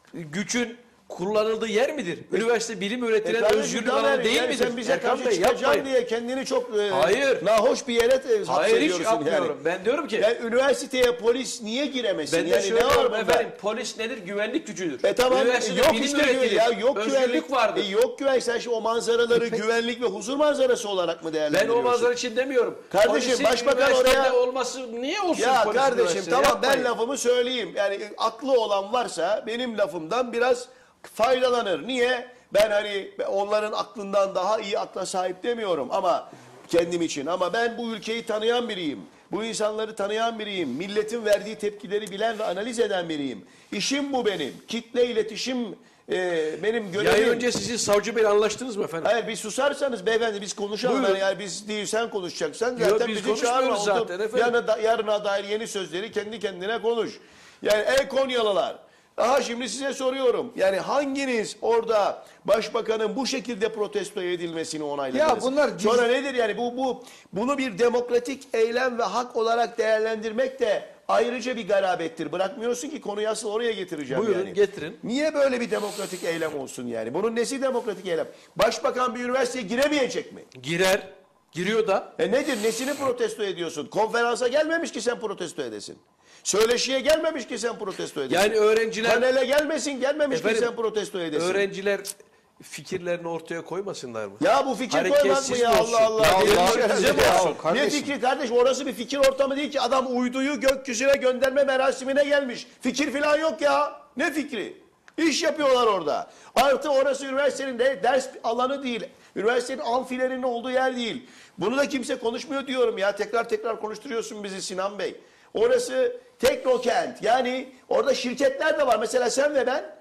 gücün kullanıldığı yer midir? Üniversite bilim üretilen Kardeşim, özgürlük Taner, alanı değil yani midir? sen bize Erkan karşı Bey, çıkacağım yapmayın. diye kendini çok Hayır. nahoş bir yere Hayır, hiç hapsediyorsun yapmıyorum. yani. Ben diyorum ki, Yani üniversiteye polis niye giremesin? ben de Yani ne var söylüyorum bunda? efendim, polis nedir? Güvenlik gücüdür. Tamam, Üniversitede yok bilim işte üretilir. ya, yok özgürlük güvenlik vardır. yok güvenlik, sen şimdi o manzaraları güvenlik ve huzur manzarası olarak mı Ben değerlendiriyorsun? o manzara için demiyorum. Kardeşim, Polisin başbakan üniversitede oraya- olması niye olsun Ya polis kardeşim, üniversitede? tamam, ben Yapmayın. lafımı söyleyeyim. Yani aklı olan varsa benim lafımdan biraz faydalanır. Niye? Ben hani onların aklından daha iyi akla sahip demiyorum ama kendim için. Ama ben bu ülkeyi tanıyan biriyim. Bu insanları tanıyan biriyim. Milletin verdiği tepkileri bilen ve analiz eden biriyim. İşim bu benim. Kitle iletişim benim görevim. Yayın önce sizin Savcı Bey'le anlaştınız mı efendim? Hayır, bir susarsanız beyefendi biz konuşalım. Buyurun. Yani biz değil, sen konuşacaksan Yok, zaten biz bizi konuşmuyoruz çağırma. zaten Otur, efendim. yarına dair yeni sözleri kendi kendine konuş. Yani ey Konyalılar. Daha şimdi size soruyorum. Yani hanginiz orada başbakanın bu şekilde protesto edilmesini onayladınız? Ya bunlar Sonra nedir yani bunu bir demokratik eylem ve hak olarak değerlendirmek de ayrıca bir garabettir. Bırakmıyorsun ki konuyu asıl oraya getireceğim. Buyurun, yani. getirin. Niye böyle bir demokratik eylem olsun yani? Bunun nesi demokratik eylem? Başbakan bir üniversiteye giremeyecek mi? Girer. Giriyor da. Nedir? Nesini protesto ediyorsun? Konferansa gelmemiş ki sen protesto edesin. Söyleşiye gelmemiş ki sen protesto edesin. Yani öğrenciler Panele gelmemiş Efendim, ki sen protesto edesin. öğrenciler fikirlerini ortaya koymasınlar mı? Ya bu fikir Hareketsiz koymak mı ya, mi olsun? Allah Allah? Ya Deli Allah, şeyler bize mi ya. olsun Ne kardeşim? fikri kardeşim? Orası bir fikir ortamı değil ki. Adam uyduyu gökyüzüne gönderme merasimine gelmiş. Fikir falan yok ya. Ne fikri? İş yapıyorlar orada. Artı orası üniversitenin de ders alanı değil. Üniversitenin amfilerinin olduğu yer değil. Bunu da kimse konuşmuyor diyorum ya. Tekrar konuşturuyorsun bizi Sinan Bey. Orası teknokent. Yani orada şirketler de var. Mesela sen ve ben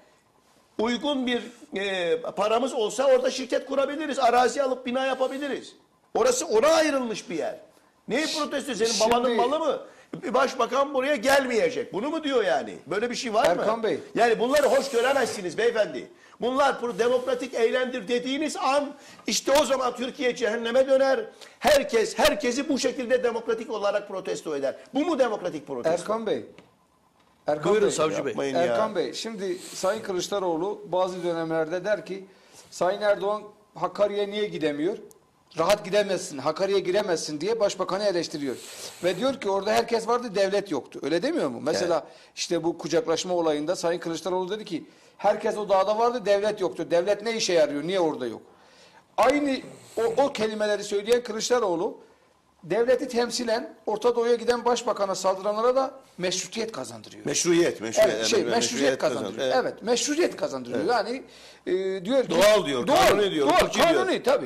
uygun bir paramız olsa orada şirket kurabiliriz. Arazi alıp bina yapabiliriz. Orası ona ayrılmış bir yer. Neyi protesto? Senin babanın Şimdi- malı mı? Bir başbakan buraya gelmeyecek. Bunu mu diyor yani? Böyle bir şey var mı? Erkan Bey. Yani bunları hoş göremezsiniz beyefendi. Bunlar demokratik eylemdir dediğiniz an işte o zaman Türkiye cehenneme döner. Herkesi bu şekilde demokratik olarak protesto eder. Bu mu demokratik protesto? Erkan Bey. Erkan Buyurun Bey. Savcı Bey. Yapmayın ya. Erkan Bey, şimdi Sayın Kılıçdaroğlu bazı dönemlerde der ki Sayın Erdoğan Hakkari'ye niye gidemiyor? Rahat gidemezsin, Hakkari'ye giremezsin diye başbakanı eleştiriyor. Ve diyor ki orada herkes vardı, devlet yoktu. Öyle demiyor mu? Mesela işte bu kucaklaşma olayında Sayın Kılıçdaroğlu dedi ki herkes o dağda vardı, devlet yoktu. Devlet ne işe yarıyor, niye orada yok? Aynı o kelimeleri söyleyen Kılıçdaroğlu devleti temsilen Orta Doğu'ya giden başbakana saldıranlara da meşrutiyet kazandırıyor. Meşruiyet. Evet, meşruiyet kazandırıyor. Evet. Evet, meşruiyet kazandırıyor. Yani diyor ki Doğal diyor, kanuni diyor, Doğal, hukuki diyor. kanuni tabii.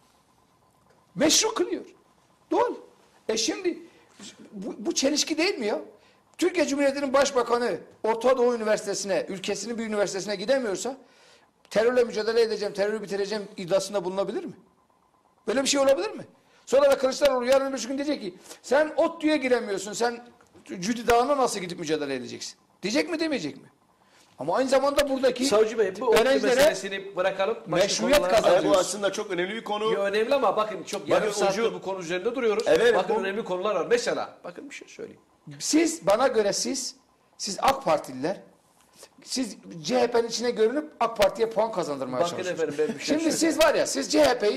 Meşru kılıyor. Doğal. Şimdi bu çelişki değil mi ya? Türkiye Cumhuriyeti'nin başbakanı Orta Doğu Üniversitesi'ne, ülkesinin bir üniversitesine gidemiyorsa terörle mücadele edeceğim, terörü bitireceğim iddiasında bulunabilir mi? Böyle bir şey olabilir mi? Sonra da Kılıçdaroğlu yarın öbür gün diyecek ki sen ODTÜ'ye giremiyorsun, sen Cüdi Dağı'na nasıl gidip mücadele edeceksin? Diyecek mi demeyecek mi? Ama aynı zamanda buradaki Savcı Bey, bu ODTÜ öğrencilere meselesini bırakalım. Başka meşruiyet konulara- kazanıyor. Bu aslında çok önemli bir konu. Yo, önemli ama bakın çok yarım Bakın saattir ucu- bu konu üzerinde duruyoruz. Evet, bakın bu- önemli konular var. Mesela bakın bir şey söyleyeyim. Siz bana göre siz AK Partililer siz CHP'nin içine görünüp AK Parti'ye puan kazandırmaya Bakın çalışıyorsunuz. efendim, ben bir şey Şimdi söyleyeyim. siz var ya siz CHP'yi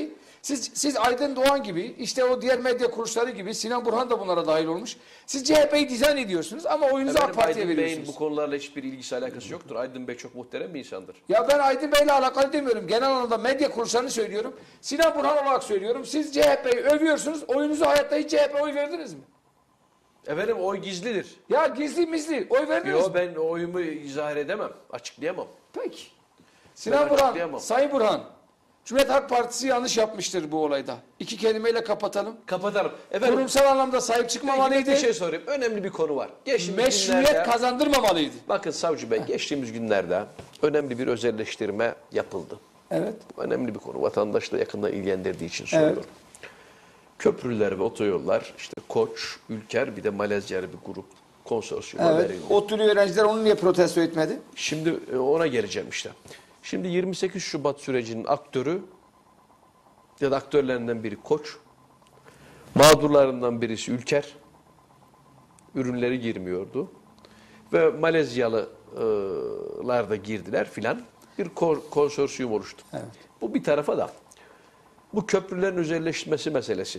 Siz Aydın Doğan gibi, işte o diğer medya kuruluşları gibi, Sinan Burhan da bunlara dahil olmuş. Siz CHP'yi dizayn ediyorsunuz ama oyunuzu AK Efendim, Parti'ye Aydın Bey'in veriyorsunuz. bu konularla hiçbir ilgisi alakası yoktur. Aydın Bey çok muhterem bir insandır. Ya ben Aydın Bey'le alakalı demiyorum. Genel anlamda medya kuruluşlarını söylüyorum. Sinan Burhan olarak söylüyorum. Siz CHP'yi övüyorsunuz. Oyunuzu hayatta hiç CHP oy verdiniz mi? Efendim oy gizlidir. Ya gizli mizli oy verdiniz Yo, mi? ben oyumu izah edemem, açıklayamam. Peki. Sinan Burhan, açıklayamam. Sayın Burhan, Cumhuriyet Halk Partisi yanlış yapmıştır bu olayda. 2 kelimeyle kapatalım. Kapatalım. Efendim, Kurumsal anlamda sahip çıkmamalıydı. bir şey sorayım. Önemli bir konu var. Geçtiğimiz Meşruiyet günlerde, kazandırmamalıydı. bakın Savcı Bey, geçtiğimiz günlerde önemli bir özelleştirme yapıldı. Evet. Önemli bir konu. Vatandaşla yakından ilgilendirdiği için soruyorum. Köprüler ve otoyollar, işte Koç, Ülker, bir de Malezyalı bir grup konsorsiyuma Evet. verildi. ODTÜ'lü öğrenciler onu niye protesto etmedi? Şimdi ona geleceğim işte. Şimdi 28 Şubat sürecinin aktörü ya da aktörlerinden biri Koç, mağdurlarından birisi Ülker, ürünleri girmiyordu ve Malezyalılar da girdiler filan, bir konsorsiyum oluştu. Evet. Bu bir tarafa da bu köprülerin özelleşmesi meselesi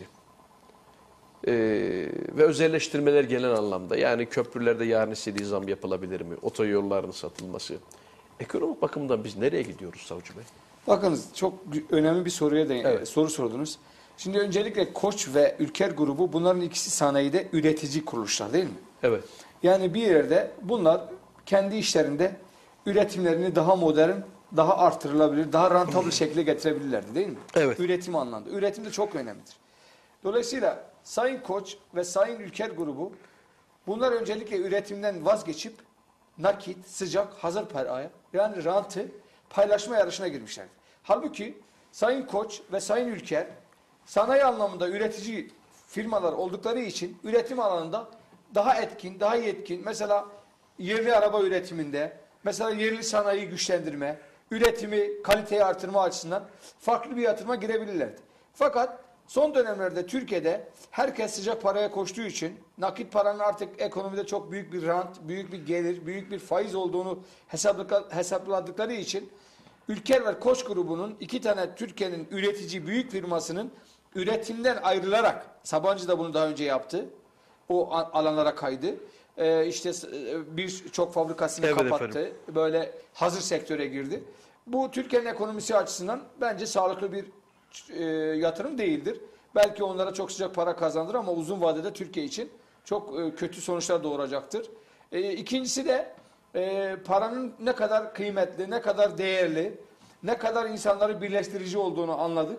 ve özelleştirmeler genel anlamda, yani köprülerde yarın istediği zam yapılabilir mi? Otoyolların satılması. Ekonomik bakımdan biz nereye gidiyoruz Savcı Bey? Bakınız çok önemli bir Evet. soru sordunuz. Şimdi öncelikle Koç ve Ülker grubu, bunların ikisi sanayide üretici kuruluşlar değil mi? Evet. Yani bir yerde bunlar kendi işlerinde üretimlerini daha modern, daha artırılabilir, daha rentable şekilde getirebilirlerdi değil mi? Evet. Üretim anlamda. Üretim de çok önemlidir. Dolayısıyla Sayın Koç ve Sayın Ülker grubu, bunlar öncelikle üretimden vazgeçip nakit, sıcak, hazır paraya, yani rantı paylaşma yarışına girmişlerdi. Halbuki Sayın Koç ve Sayın Ülker sanayi anlamında üretici firmalar oldukları için üretim alanında daha etkin, daha yetkin, mesela yerli araba üretiminde, mesela yerli sanayi güçlendirme, üretimi, kaliteyi artırma açısından farklı bir yatırıma girebilirlerdi. Fakat son dönemlerde Türkiye'de herkes sıcak paraya koştuğu için, nakit paranın artık ekonomide çok büyük bir rant, büyük bir gelir, büyük bir faiz olduğunu hesapladıkları için Ülker ve Koç grubunun, 2 tane Türkiye'nin üretici büyük firmasının üretimden ayrılarak, Sabancı da bunu daha önce yaptı, o alanlara kaydı. İşte birçok fabrikasını Evet kapattı. efendim. Böyle hazır sektöre girdi. Bu Türkiye'nin ekonomisi açısından bence sağlıklı bir yatırım değildir. Belki onlara çok sıcak para kazandırır ama uzun vadede Türkiye için çok kötü sonuçlar doğuracaktır. İkincisi de paranın ne kadar kıymetli, ne kadar değerli, ne kadar insanları birleştirici olduğunu anladık.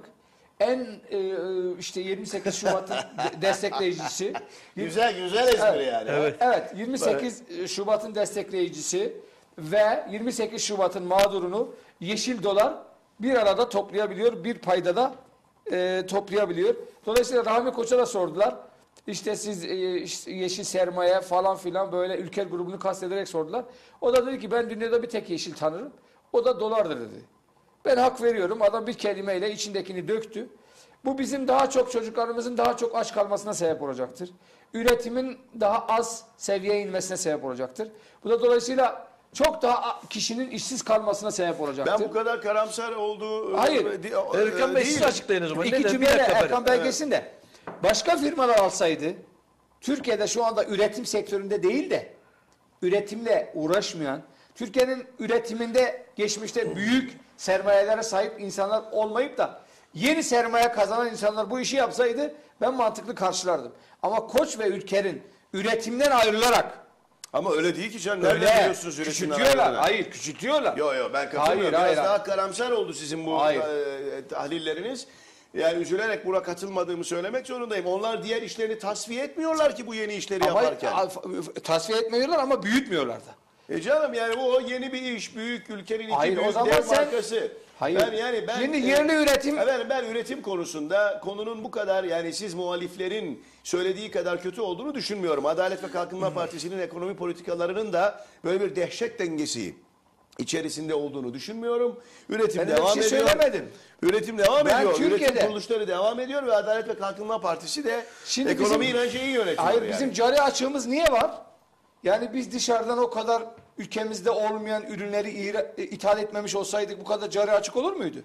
İşte 28 Şubat'ın destekleyicisi. Güzel espri yani. Evet, 28 Şubat'ın destekleyicisi ve 28 Şubat'ın mağdurunu yeşil dolar bir arada toplayabiliyor, bir payda da toplayabiliyor. Dolayısıyla Rahmi Koç'a da sordular. İşte siz işte yeşil sermaye falan filan, böyle Ülker grubunu kastederek sordular. O da dedi ki ben dünyada bir tek yeşil tanırım. O da dolardır dedi. Ben hak veriyorum. Adam bir kelimeyle içindekini döktü. Bu bizim daha çok çocuklarımızın daha çok aç kalmasına sebep olacaktır. Üretimin daha az seviyeye inmesine sebep olacaktır. Bu da dolayısıyla çok daha kişinin işsiz kalmasına sebep olacaktır. Ben bu kadar karamsar olduğu Hayır. Erkan Bey siz değilim. açıklayın o zaman. İki Neden? cümleyle Bir dakika Erkan belgesinde de başka firmalar alsaydı, Türkiye'de şu anda üretim sektöründe değil de üretimle uğraşmayan, Türkiye'nin üretiminde geçmişte büyük sermayelere sahip insanlar olmayıp da yeni sermaye kazanan insanlar bu işi yapsaydı ben mantıklı karşılardım. Ama Koç ve Ülker'in üretimden ayrılarak, Ama öyle değil ki canım. Nereden öyle biliyorsunuz üretimden küçültüyorlar. ayrıldığını? Hayır, küçültüyorlar. Yo ben katılmıyorum. Hayır, Biraz hayır. daha karamsar oldu sizin bu Hayır. tahlilleriniz. Yani üzülerek buna katılmadığımı söylemek zorundayım. Onlar diğer işlerini tasfiye etmiyorlar ki bu yeni işleri Ama yaparken. tasfiye etmiyorlar ama büyütmüyorlar da. Canım yani bu o yeni bir iş. Büyük ülkenin iki Hayır, o büyük zaman dev sen- markası. Hayır. Ben Şimdi yerli üretim- Ben üretim konusunda konunun bu kadar, yani siz muhaliflerin söylediği kadar kötü olduğunu düşünmüyorum. Adalet ve Kalkınma Partisi'nin ekonomi politikalarının da böyle bir dehşet dengesi içerisinde olduğunu düşünmüyorum. Üretim Ben öyle bir devam şey ediyor. söylemedim. Üretim devam Ben ediyor. Türkiye'de- Üretim kuruluşları devam ediyor ve Adalet ve Kalkınma Partisi de Şimdi ekonomiyi bizim- bence iyi yönetiyor. Hayır, yani. bizim cari açığımız niye var? Yani biz dışarıdan o kadar ülkemizde olmayan ürünleri ithal etmemiş olsaydık bu kadar cari açık olur muydu?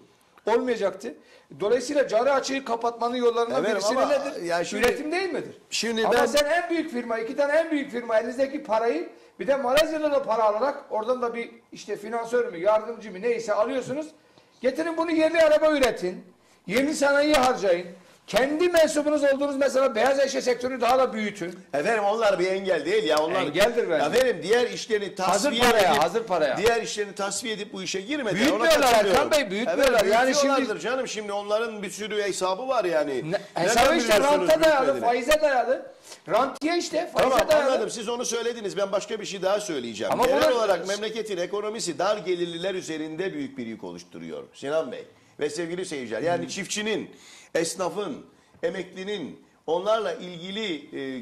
Olmayacaktı. Dolayısıyla cari açığı kapatmanın yollarından Evet, birisi ama nedir? ya şimdi- Üretim değil midir? Şimdi Ama ben- sen en büyük firma, iki tane en büyük firma elinizdeki parayı bir de Malezya'da da para alarak oradan da bir işte finansör mü, yardımcı mı neyse alıyorsunuz. Getirin bunu yerli araba üretin. Yeni sanayi harcayın. Kendi mensubunuz olduğunuz mesela beyaz eşya sektörünü daha da büyütün. Efendim onlar bir engel değil ya. Onlar Engeldir bence. Efendim diğer işlerini tasfiye Hazır paraya, edip, hazır paraya. diğer işlerini tasfiye edip bu işe girmeden Büyütmüyorlar ona katılıyorum. Erkan Bey, büyütmüyorlar. Efendim, Yani büyütüyorlardır şimdi- canım şimdi onların bir sürü hesabı var yani. Hesabı Nereden işte biliyorsunuz ranta dayalı, büyütmediğini? faize dayalı. Rantiye işte, faize Tamam dayalı. anladım. Siz onu söylediniz. Ben başka bir şey daha söyleyeceğim. Ama Genel bunu- olarak memleketin ekonomisi dar gelirliler üzerinde büyük bir yük oluşturuyor. Sinan Bey ve sevgili seyirciler. Yani çiftçinin, esnafın, emeklinin onlarla ilgili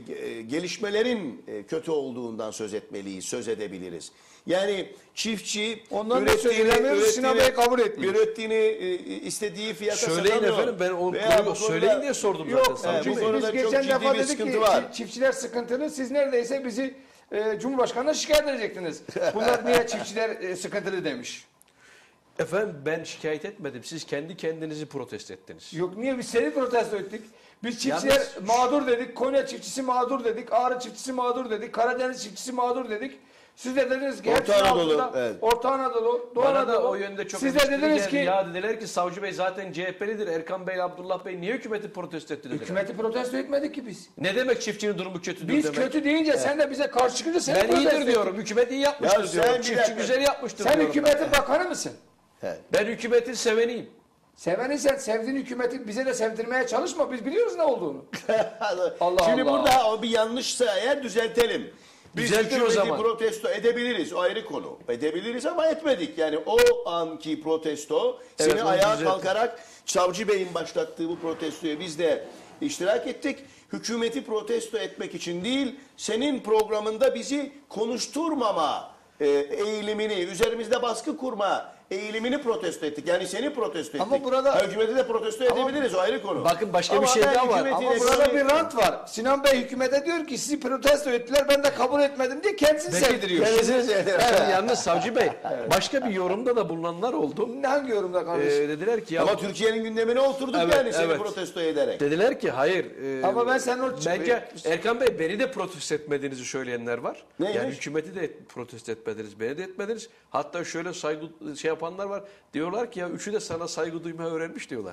gelişmelerin kötü olduğundan söz etmeliyiz, söz edebiliriz. Yani çiftçi Ondan da söyleyemiyoruz, Sinan Bey kabul etmiyor. ürettiğini istediği fiyata Söyleyin satamıyor. efendim, ben o Veya konuyu bu konuda- söyleyin diye sordum Yok, zaten Savcı bu Bey. konuda biz çok geçen ciddi defa bir dedik sıkıntı ki var. çiftçiler sıkıntılı, siz neredeyse bizi Cumhurbaşkanı'na şikayet edecektiniz. Bunlar niye çiftçiler sıkıntılı demiş. Efendim ben şikayet etmedim. Siz kendi kendinizi protesto ettiniz. Yok niye biz seni protesto ettik? Biz çiftçiler Yalnız- mağdur dedik, Konya çiftçisi mağdur dedik, Ağrı çiftçisi mağdur dedik, Karadeniz çiftçisi mağdur dedik. Siz de dediniz ki Orta hepsinin Anadolu, altında, evet. Orta Anadolu, Doğu Bana Anadolu. da o yönde çok Siz de eleştiri dediniz geldi. ki Ya dediler ki Savcı Bey zaten CHP'lidir. Erkan Bey, Abdullah Bey niye hükümeti protesto etti dediler. hükümeti protesto etmedik ki biz. Ne demek çiftçinin durumu kötüdür Biz demek? kötü deyince sen de bize karşı çıkınca seni Ben protesto iyidir ettik. diyorum. Hükümet iyi yapmıştır Ya sen diyorum. bir Çiftçi dakika. güzel yapmıştır Sen diyorum. hükümetin bakanı mısın? Ben hükümetin seveniyim. Seveni sen, sevdiğin hükümeti bize de sevdirmeye çalışma. Biz biliyoruz ne olduğunu. Allah Şimdi Allah. burada o bir yanlışsa eğer düzeltelim. Biz Düzeltiyor o hükümeti zaman. protesto edebiliriz. O ayrı konu. Edebiliriz ama etmedik. Yani o anki protesto Evet, seni onu ayağa düzeltin. kalkarak Savcı Bey'in başlattığı bu protestoya biz de iştirak ettik. Hükümeti protesto etmek için değil, senin programında bizi konuşturmama eğilimini, üzerimizde baskı kurma eğilimini protesto ettik. Yani seni protesto ettik. Ama burada- Ha, hükümeti de protesto edebiliriz. O ayrı konu. Bakın başka Ama bir şey ben daha var. hükümetin Ama burada ekonomi- bir rant var. Sinan Bey hükümete diyor ki sizi protesto ettiler ben de kabul etmedim diye kendisini sevdiriyor. Kendisini sevdiriyor. Evet, yalnız Savcı Bey başka bir yorumda da bulunanlar oldu. Hangi yorumda kardeşim? Dediler ki ya Ama Türkiye'nin gündemine oturduk Evet, yani seni evet. protesto ederek. dediler ki hayır. Ama ben senin o- Bence Erkan Bey beni de protesto etmediğinizi söyleyenler var. Neymiş? Yani hükümeti de protesto etmediniz, beni de etmediniz. Hatta şöyle saygı şey yapanlar var. Diyorlar ki ya üçü de sana saygı duymayı öğrenmiş diyorlar.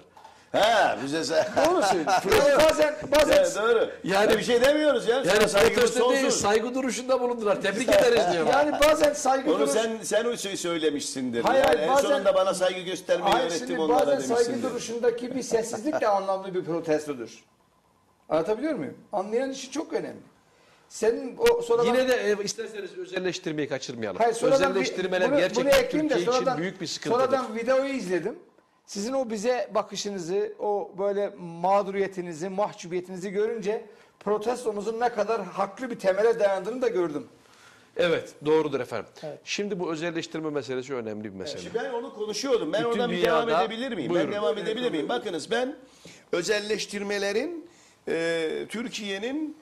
He bize Doğru söylüyorsun. bazen Evet, doğru. Yani bir şey demiyoruz ya. Yani Sana saygımız protesto değil, sonsuz. saygı duruşunda bulundular. Tebrik ederiz diyorlar. yani bazen saygı Onu duruş- sen o şeyi söylemişsindir. Hayır, yani en bazen- sonunda bana saygı göstermeyi Hayır, öğrettim şimdi onlara bazen saygı demişsindir. duruşundaki bir sessizlik de anlamlı bir protestodur. Anlatabiliyor muyum? Anlayan işi çok önemli. Senin o sonradan... Yine de isterseniz özelleştirmeyi kaçırmayalım. Hayır, sonradan Özelleştirmeler bunu gerçekten ekleyeyim de Türkiye için sonradan- büyük bir sıkıntıdır. Sonradan videoyu izledim. Sizin o bize bakışınızı, o böyle mağduriyetinizi, mahcubiyetinizi görünce protestonuzun ne kadar haklı bir temele dayandığını da gördüm. Evet, doğrudur efendim. Evet. Şimdi bu özelleştirme meselesi önemli bir mesele. Şimdi ben onu konuşuyordum. Ben Bütün oradan bir devam dünyada- edebilir miyim? Buyurun. Ben devam edebilir miyim? Bakınız ben özelleştirmelerin Türkiye'nin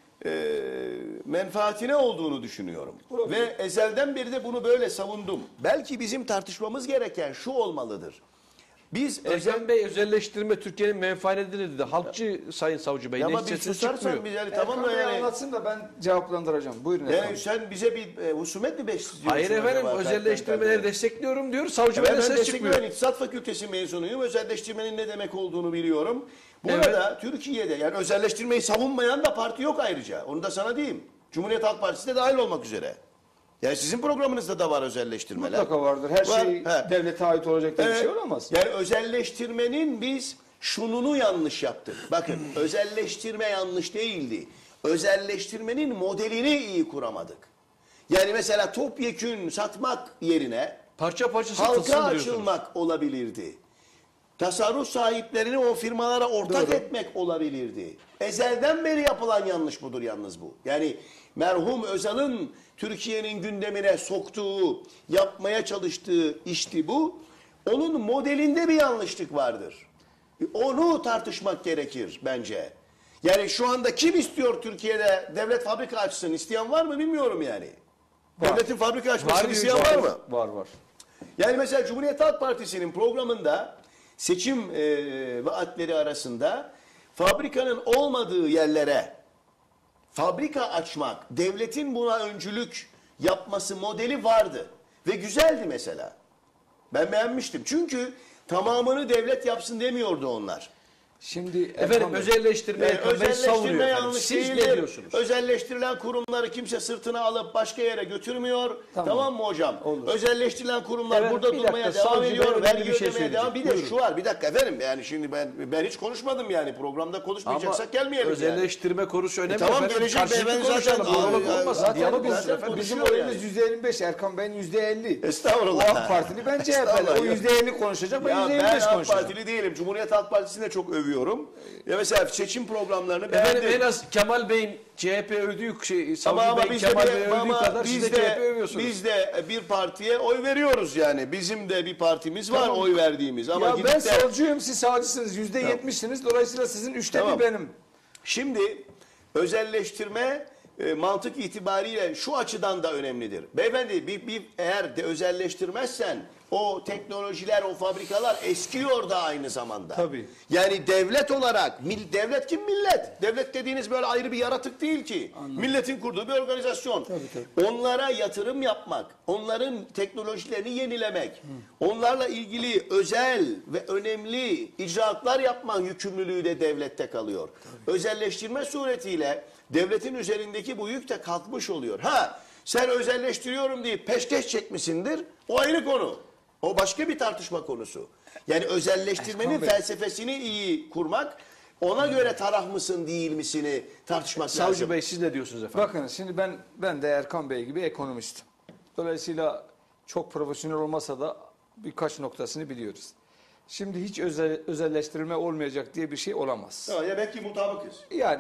menfaatine olduğunu düşünüyorum. Ve ezelden beri de bunu böyle savundum. Belki bizim tartışmamız gereken şu olmalıdır. Biz Erkan Bey özelleştirme Türkiye'nin menfaatidir dedi. Halkçı Sayın Savcı Bey. Ya ne ama bir sesiniz susarsan çıkmıyor. biz yani tamam da Erkan Bey yani. anlatsın da ben cevaplandıracağım. Buyurun Yani efendim. sen bize bir husumet mi besliyorsun? Hayır efendim acaba? özelleştirmeleri destekliyorum diyor. Savcı Bey'den Ben ses destekliyorum. çıkmıyor. İktisat Fakültesi mezunuyum. Özelleştirmenin ne demek olduğunu biliyorum. Burada Türkiye'de yani özelleştirmeyi savunmayan da parti yok ayrıca. Onu da sana diyeyim. Cumhuriyet Halk Partisi de dahil olmak üzere. Yani sizin programınızda da var özelleştirmeler. Mutlaka vardır. Her Var, şey he. devlete ait olacak diye bir Evet. şey olamaz. Yani özelleştirmenin biz şununu yanlış yaptık. Bakın özelleştirme yanlış değildi. Özelleştirmenin modelini iyi kuramadık. Yani mesela topyekün satmak yerine Parça parça halka satılsın diyorsunuz. açılmak olabilirdi. Tasarruf sahiplerini o firmalara ortak Doğru. etmek olabilirdi. Ezelden beri yapılan yanlış budur yalnız bu. Yani merhum Özal'ın Türkiye'nin gündemine soktuğu, yapmaya çalıştığı işti bu. Onun modelinde bir yanlışlık vardır. Onu tartışmak gerekir bence. Yani şu anda kim istiyor Türkiye'de devlet fabrika açsın? İsteyen var mı bilmiyorum yani. Var. Devletin fabrika açmasını Var, isteyen var. var mı? Var var. Yani mesela Cumhuriyet Halk Partisi'nin programında seçim vaatleri arasında fabrikanın olmadığı yerlere fabrika açmak, devletin buna öncülük yapması modeli vardı. Ve güzeldi mesela. Ben beğenmiştim. Çünkü tamamını devlet yapsın demiyordu onlar. Şimdi Efendim Erkan Bey, özelleştirme Erkan Bey Özelleştirme savunuyor efendim. yanlış Siz ne değildir. diyorsunuz? Özelleştirilen kurumları kimse sırtına alıp başka yere götürmüyor. Tamam mı hocam? Olur. Özelleştirilen kurumlar Evet, burada bir durmaya dakika, devam savcı ediyor. bey Vergi önemli bir şey ödemeye devam. Bir de söyleyecek. şu var. Bir dakika efendim. Yani şimdi ben hiç konuşmadım yani. Programda konuşmayacaksak gelmeyelim yani. özelleştirme konusu önemli. Tamam, efendim. gelecek Karşılıklı beyefendi zaten- konuşalım. Diyalog Aa, olmaz. zaten Diyalog biz- olsun zaten efendim. bizim konuşuyor oyumuz yani. %55, Erkan Bey'in %50. Estağfurullah. O AK Partili, ben CHP'li. Estağfurullah. O %50 konuşacak, ben Ya ben %25 AK konuşacağım. Partili değilim. Cumhuriyet Halk Partisi'ni de çok övüyorum. Ya mesela seçim programlarını Efendim beğendim. en az Kemal Bey'in CHP övdüğü Savcı Ama Bey biz de, Kemal Bey övdüğü kadar siz de CHP övüyorsunuz. biz de bir partiye oy veriyoruz yani. Bizim de bir partimiz var Tamam. oy verdiğimiz. Ama Ya gidip ben de- solcuyum, siz sağcısınız. %70'siniz. Dolayısıyla sizin üçte Tamam. bir benim. Şimdi özelleştirme mantık itibariyle şu açıdan da önemlidir. Beyefendi eğer de özelleştirmezsen o teknolojiler, o fabrikalar eskiyor da aynı zamanda. Tabii. Yani devlet olarak, devlet kim millet? Devlet dediğiniz böyle ayrı bir yaratık değil ki. Milletin kurduğu bir organizasyon. Tabii. Onlara yatırım yapmak, onların teknolojilerini yenilemek, onlarla ilgili özel ve önemli icraatlar yapma yükümlülüğü de devlette kalıyor. Özelleştirme suretiyle devletin üzerindeki bu yük de kalkmış oluyor. Ha, sen özelleştiriyorum diye peşkeş çekmişsindir, o ayrı konu. O başka bir tartışma konusu. Yani özelleştirmenin Erkan Bey. felsefesini iyi kurmak, ona göre taraf mısın değil misini tartışmak lazım. Savcı Bey siz ne diyorsunuz efendim? Bakın şimdi ben de Erkan Bey gibi ekonomistim. Dolayısıyla çok profesyonel olmasa da birkaç noktasını biliyoruz. Şimdi hiç özelleştirilme olmayacak diye bir şey olamaz. Ha, demek ki mutabıkız. Yani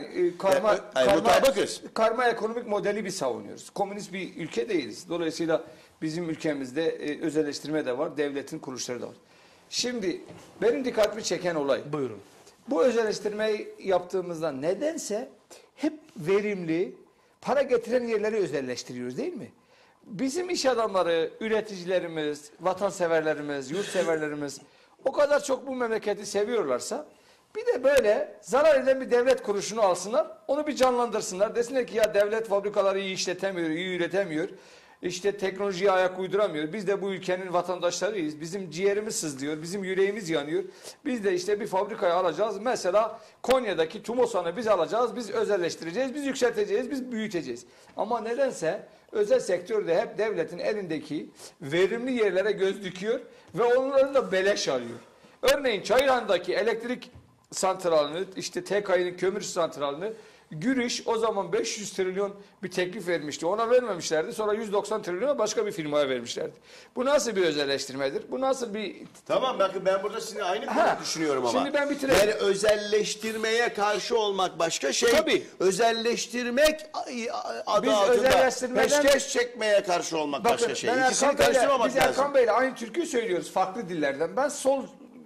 mutabıkız. karma ekonomik modeli bir savunuyoruz. Komünist bir ülke değiliz. Dolayısıyla bizim ülkemizde özelleştirme de var, devletin kuruluşları da var. Şimdi benim dikkatimi çeken olay. Buyurun. Bu özelleştirmeyi yaptığımızda nedense hep verimli, para getiren yerleri özelleştiriyoruz değil mi? Bizim iş adamları, üreticilerimiz, vatanseverlerimiz, yurtseverlerimiz o kadar çok bu memleketi seviyorlarsa bir de böyle zarar eden bir devlet kuruluşunu alsınlar, onu bir canlandırsınlar. Desinler ki ya devlet fabrikaları iyi işletemiyor, iyi üretemiyor. İşte teknolojiye ayak uyduramıyor. Biz de bu ülkenin vatandaşlarıyız. Bizim ciğerimiz sızlıyor, bizim yüreğimiz yanıyor. Biz de işte bir fabrikayı alacağız. Mesela Konya'daki Tumosan'ı biz alacağız, biz özelleştireceğiz, biz yükselteceğiz, biz büyüteceğiz. Ama nedense özel sektörde hep devletin elindeki verimli yerlere göz dikiyor ve onları da beleş alıyor. Örneğin Çayırhan'daki elektrik santralini, işte TKİ'nin kömür santralini Gürüş o zaman 500 trilyon bir teklif vermişti. Ona vermemişlerdi. Sonra 190 trilyona başka bir firmaya vermişlerdi. Bu nasıl bir özelleştirmedir? Bu nasıl bir... Tamam, bakın ben burada sizinle aynı konuyu düşünüyorum ama. Şimdi ben bitireyim. Yani özelleştirmeye karşı olmak başka şey. Tabii. Özelleştirmek adı Biz altında özelleştirmeden- peşkeş çekmeye karşı olmak Bakın başka şey. ben İkisini Erkan Bey'le, karıştırmamak biz lazım. Erkan Bey'le aynı türküyü söylüyoruz farklı dillerden. Ben sol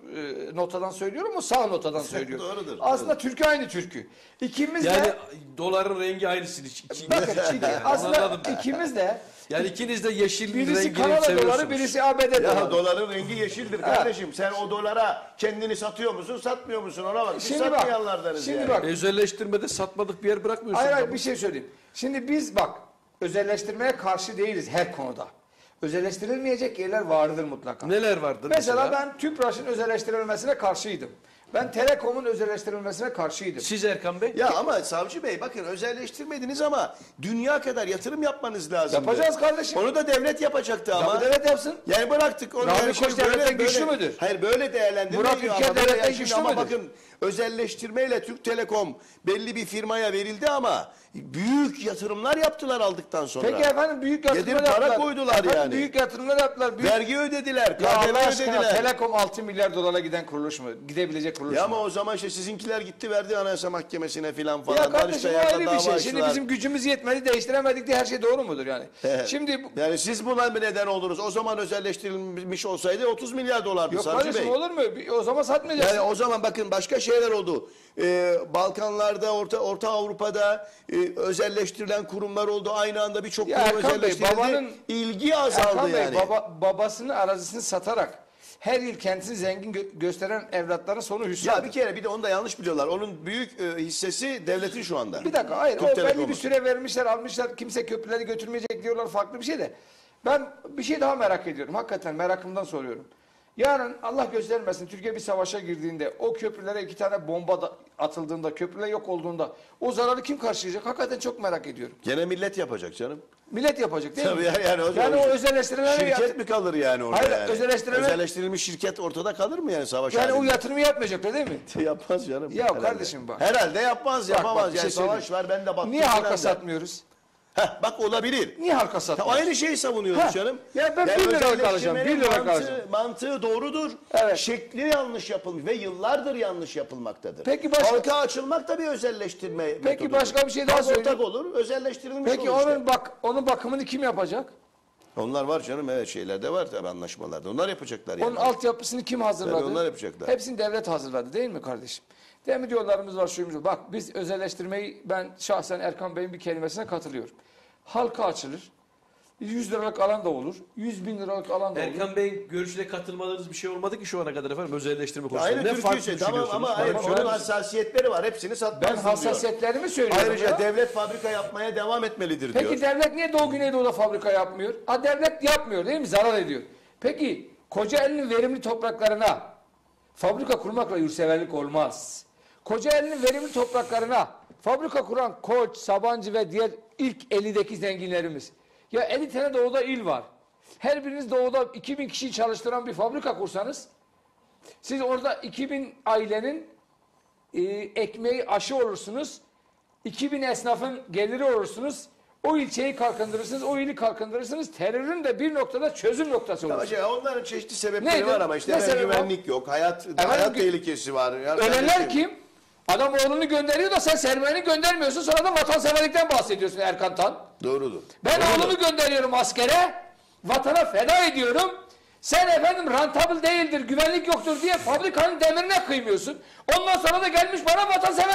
notadan söylüyorum, o sağ notadan söylüyor. Doğrudur, Aslında türkü aynı türkü. İkimiz Yani de doların rengi aynısı. bakın aslında Anladım. ikimiz de Yani ikiniz de yeşil birisi rengini Kanada seviyorsunuz. doları, birisi ABD Ya doları. doların rengi yeşildir kardeşim. Sen o dolara kendini satıyor musun, satmıyor musun? Ona bak. Biz satmayanlardanız Şimdi yani. bak. Özelleştirmede satmadık bir yer bırakmıyorsunuz. Hayır hayır ama. bir şey söyleyeyim. Şimdi biz bak özelleştirmeye karşı değiliz her konuda. Özelleştirilmeyecek yerler vardır mutlaka. Neler vardır Mesela ben TÜPRAŞ'ın özelleştirilmesine karşıydım. Ben Telekom'un özelleştirilmesine karşıydım. Siz Erkan Bey? Ya ama Savcı Bey bakın özelleştirmediniz ama dünya kadar yatırım yapmanız lazım. Yapacağız kardeşim. Onu da devlet yapacaktı Ya ama. bu devlet yapsın. Yani bıraktık onu. Rahmi Yani Koç devletten güçlü müdür? Hayır böyle değerlendirmeyin. Murat Ülker Ama böyle devletten yani şimdi güçlü ama müdür? bakın özelleştirmeyle Türk Telekom belli bir firmaya verildi ama büyük yatırımlar yaptılar aldıktan sonra. Peki efendim büyük yatırımlar Yedirip para yaptılar. koydular Efendim, yani. büyük yatırımlar yaptılar. Büyük... Vergi ödediler, Ya Allah KDV aşkına ödediler. Telekom 6 milyar dolara giden kuruluş mu? Gidebilecek kuruluş Ya mu? ama o zaman işte sizinkiler gitti verdi Anayasa Mahkemesi'ne filan falan. Ya kardeşim o Barıştay'a ayrı bir dava şey. Şimdi açtılar. bizim gücümüz yetmedi, değiştiremedik diye her şey doğru mudur yani? Şimdi Yani siz buna bir neden oldunuz. O zaman özelleştirilmiş olsaydı 30 milyar dolardı yok Savcı kardeşim Bey. olur mu? O zaman satmayacağız. Yani o zaman bakın başka şeyler oldu. Balkanlarda, Orta Avrupa'da özelleştirilen kurumlar oldu. Aynı anda birçok Ya kurum Erkan Bey, özelleştirildi. babanın- İlgi azaldı Erkan Bey yani. babasının arazisini satarak her yıl kendisini zengin gösteren evlatların sonu Ya hüsrandır. bir kere bir de onu da yanlış biliyorlar. Onun büyük hissesi devletin şu anda. Bir dakika, hayır, Türk o belli Telekom'u. bir süre vermişler, almışlar, kimse köprüleri götürmeyecek diyorlar, farklı bir şey de. Ben bir şey daha merak ediyorum, hakikaten merakımdan soruyorum. Yarın Allah göstermesin Türkiye bir savaşa girdiğinde, o köprülere 2 tane bomba atıldığında, köprüler yok olduğunda o zararı kim karşılayacak? Hakikaten çok merak ediyorum. Gene millet yapacak canım. Millet yapacak değil Tabii mi? yani o özelleştirilen şirket mi kalır yani orada Hayır, yani? özelleştirilen- Özelleştirilmiş şirket ortada kalır mı yani savaş yani o halinde? yatırımı yapmayacaklar değil mi? Yapmaz canım. Ya herhalde. kardeşim bak. Herhalde yapmaz, Bak, yapamaz. bir Yani şey savaş söyleyeyim. var, ben de baktım. Niye halka filan der. satmıyoruz? Heh, bak olabilir. Niye halka Ya satmıyoruz? aynı şeyi savunuyoruz Ha, canım. ya ben 1 liralık alacağım, 1 özelleştirmenin liralık alacağım. mantığı doğrudur. Evet. Şekli yanlış yapılmış ve yıllardır yanlış yapılmaktadır. Peki başka- Halka açılmak da bir özelleştirme metodudur. başka bir şey daha Halk söyleyeyim. ortak olur, özelleştirilmiş Peki olur işte. onun bakımını kim yapacak? Onlar var canım, evet, şeylerde var tabii, anlaşmalarda. Onlar yapacaklar yani. Onun altyapısını kim hazırladı? Tabii onlar yapacaklar. Hepsini devlet hazırladı değil mi kardeşim? Demir yollarımız var, şuyumuz var. Bak biz özelleştirmeyi, ben şahsen Erkan Bey'in bir kelimesine katılıyorum. Halka açılır. 100 liralık alan da olur. 100 bin liralık alan da olur. Erkan Bey'in görüşüne katılmadığınız bir şey olmadı ki şu ana kadar efendim özelleştirme konusunda. Aynı Ne farklı Türkiye tamam ama düşünüyorsunuz? hayır, Tamam, onun ben- hassasiyetleri var. Hepsini Ben satmazsın diyor. hassasiyetlerimi söylüyorum. Ayrıca ya. devlet fabrika yapmaya devam etmelidir diyor. Peki devlet niye Doğu Güneydoğu'da fabrika yapmıyor? Ha, devlet yapmıyor değil mi? Zarar ediyor. Peki Kocaeli'nin verimli topraklarına fabrika kurmakla yurtseverlik olmaz. Kocaeli'nin verimli topraklarına fabrika kuran Koç, Sabancı ve diğer ilk 50'deki zenginlerimiz. Ya 50 tane doğuda il var. Her biriniz doğuda 2000 kişiyi çalıştıran bir fabrika kursanız, siz orada 2000 ailenin ekmeği aşı olursunuz. 2000 esnafın geliri olursunuz. O ilçeyi kalkındırırsınız, o ili kalkındırırsınız. Terörün de bir noktada çözüm noktası olur. Hocam onların çeşitli sebepleri Neydi? var ama işte Ne sebep güvenlik yok, hayat Efendim, tehlikesi var. Ya Ölenler kardeşim, kim? Adam oğlunu gönderiyor da sen sermayeni göndermiyorsun. Sonra da vatanseverlikten bahsediyorsun Erkan Tan. Doğrudur. Ben Doğrudur. oğlumu gönderiyorum askere. Vatana feda ediyorum. Sen efendim rentable değildir, güvenlik yoktur diye fabrikanın demirine kıymıyorsun. Ondan sonra da gelmiş bana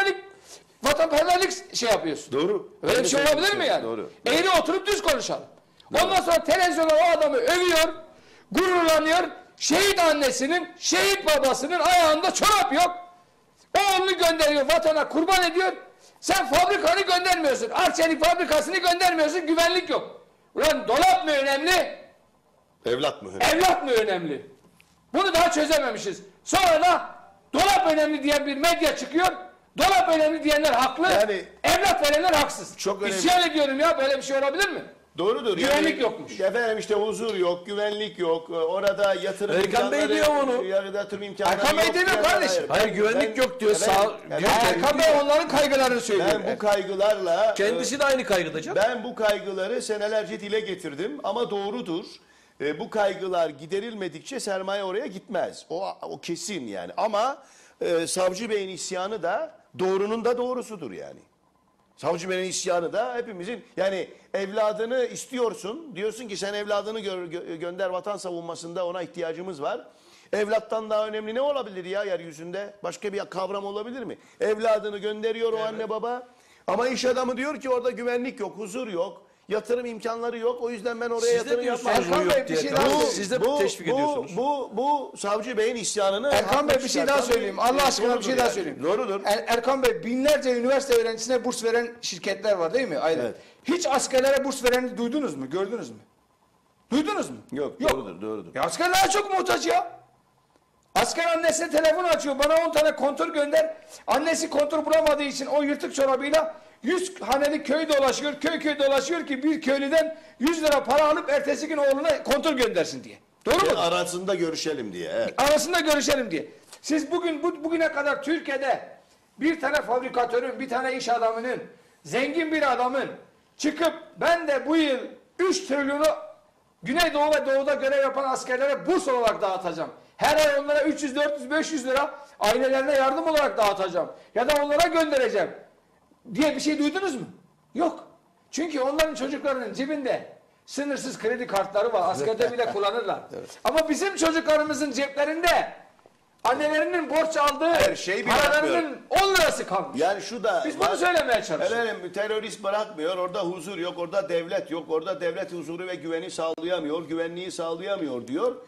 vatanperverlik şey yapıyorsun. Doğru. Öyle bir şey olabilir mi yani? Doğru. Eğri oturup düz konuşalım. Ondan sonra televizyonda o adamı övüyor, gururlanıyor. Şehit annesinin, şehit babasının ayağında çorap yok. Oğlunu gönderiyor, vatana kurban ediyor. Sen fabrikanı göndermiyorsun. Arçelik fabrikasını göndermiyorsun, güvenlik yok. Ulan dolap mı önemli, Evlat mı? evlat mı önemli? Bunu daha çözememişiz. Sonra da dolap önemli diyen bir medya çıkıyor. Dolap önemli diyenler haklı. Yani- evlat verenler haksız. Çok önemli. İsyan ediyorum ya, böyle bir şey olabilir mi? Doğrudur. Güvenlik yokmuş. Efendim işte huzur yok, güvenlik yok. Orada yatırım Erkan Bey diyor onu. Yatırım imkanları Erkan Bey yok demiyor diyenler- kardeşim. Hayır, güvenlik yok diyor. Efendim, Diyor ki- Erkan Bey onların kaygılarını söylüyor. Ben bu kaygılarla Kendisi de aynı kaygıda canım. ben bu kaygıları senelerce dile getirdim ama doğrudur. Bu kaygılar giderilmedikçe sermaye oraya gitmez. O kesin yani. Ama Savcı Bey'in isyanı da doğrunun da doğrusudur yani. Savcı Bey'in isyanı da hepimizin, yani evladını istiyorsun. Diyorsun ki sen evladını gönder, vatan savunmasında ona ihtiyacımız var. Evlattan daha önemli ne olabilir ya yeryüzünde? Başka bir kavram olabilir mi? Evladını gönderiyor o anne baba. Ama iş adamı diyor ki orada güvenlik yok, huzur yok, yatırım imkanları yok. O yüzden ben oraya Siz de yatırım diyorsunuz yapmam. Erkan bu Bey, yok bir diye. şey Tamam, daha siz de teşvik ediyorsunuz. Bu Savcı Bey'in isyanını... Erkan Bey bir şey daha söyleyeyim. Allah aşkına bir şey daha yani. söyleyeyim. Doğrudur. Erkan Bey, binlerce üniversite öğrencisine burs veren şirketler var değil mi? Aynen. Evet. Hiç askerlere burs vereni duydunuz mu? Gördünüz mü? Duydunuz mu? Yok, doğrudur. Ya askerler çok muhtaç ya. Asker annesine telefon açıyor. Bana 10 tane kontör gönder. Annesi kontör bulamadığı için o yırtık çorabıyla 100 haneli köy dolaşıyor. Köy dolaşıyor ki bir köylüden 100 lira para alıp ertesi gün oğluna kontör göndersin diye. Doğru mu? Arasında görüşelim diye. Evet. Arasında görüşelim diye. Siz bugüne kadar Türkiye'de bir tane fabrikatörün, bir tane iş adamının, zengin bir adamın çıkıp ben de bu yıl 3 trilyonu Güneydoğu ve Doğu'da görev yapan askerlere burs olarak dağıtacağım. Her ay onlara 300, 400, 500 lira ailelerine yardım olarak dağıtacağım. Ya da onlara göndereceğim diye bir şey duydunuz mu? Yok. Çünkü onların çocuklarının cebinde sınırsız kredi kartları var. Askerde bile kullanırlar. Ama bizim çocuklarımızın ceplerinde annelerinin borç aldığı Her şey paralarının 10 lirası kalmış. Yani şu da... Biz bunu söylemeye çalışıyoruz. Efendim terörist bırakmıyor, orada huzur yok, orada devlet yok, orada devlet huzuru ve güveni sağlayamıyor, güvenliği sağlayamıyor diyor.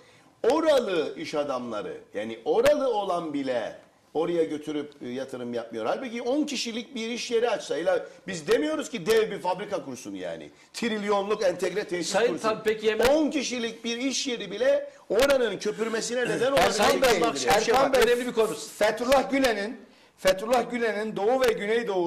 oralı iş adamları, yani oralı olan bile oraya götürüp yatırım yapmıyor. Halbuki 10 kişilik bir iş yeri açsa, biz demiyoruz ki dev bir fabrika kursun yani. Trilyonluk entegre tesis Sayın kursun. Tan, peki hemen- 10 kişilik bir iş yeri bile oranın köpürmesine neden olabilir. Sayın Bey, bak, Erkan Bey, önemli bir konu. Fethullah Gülen'in Doğu ve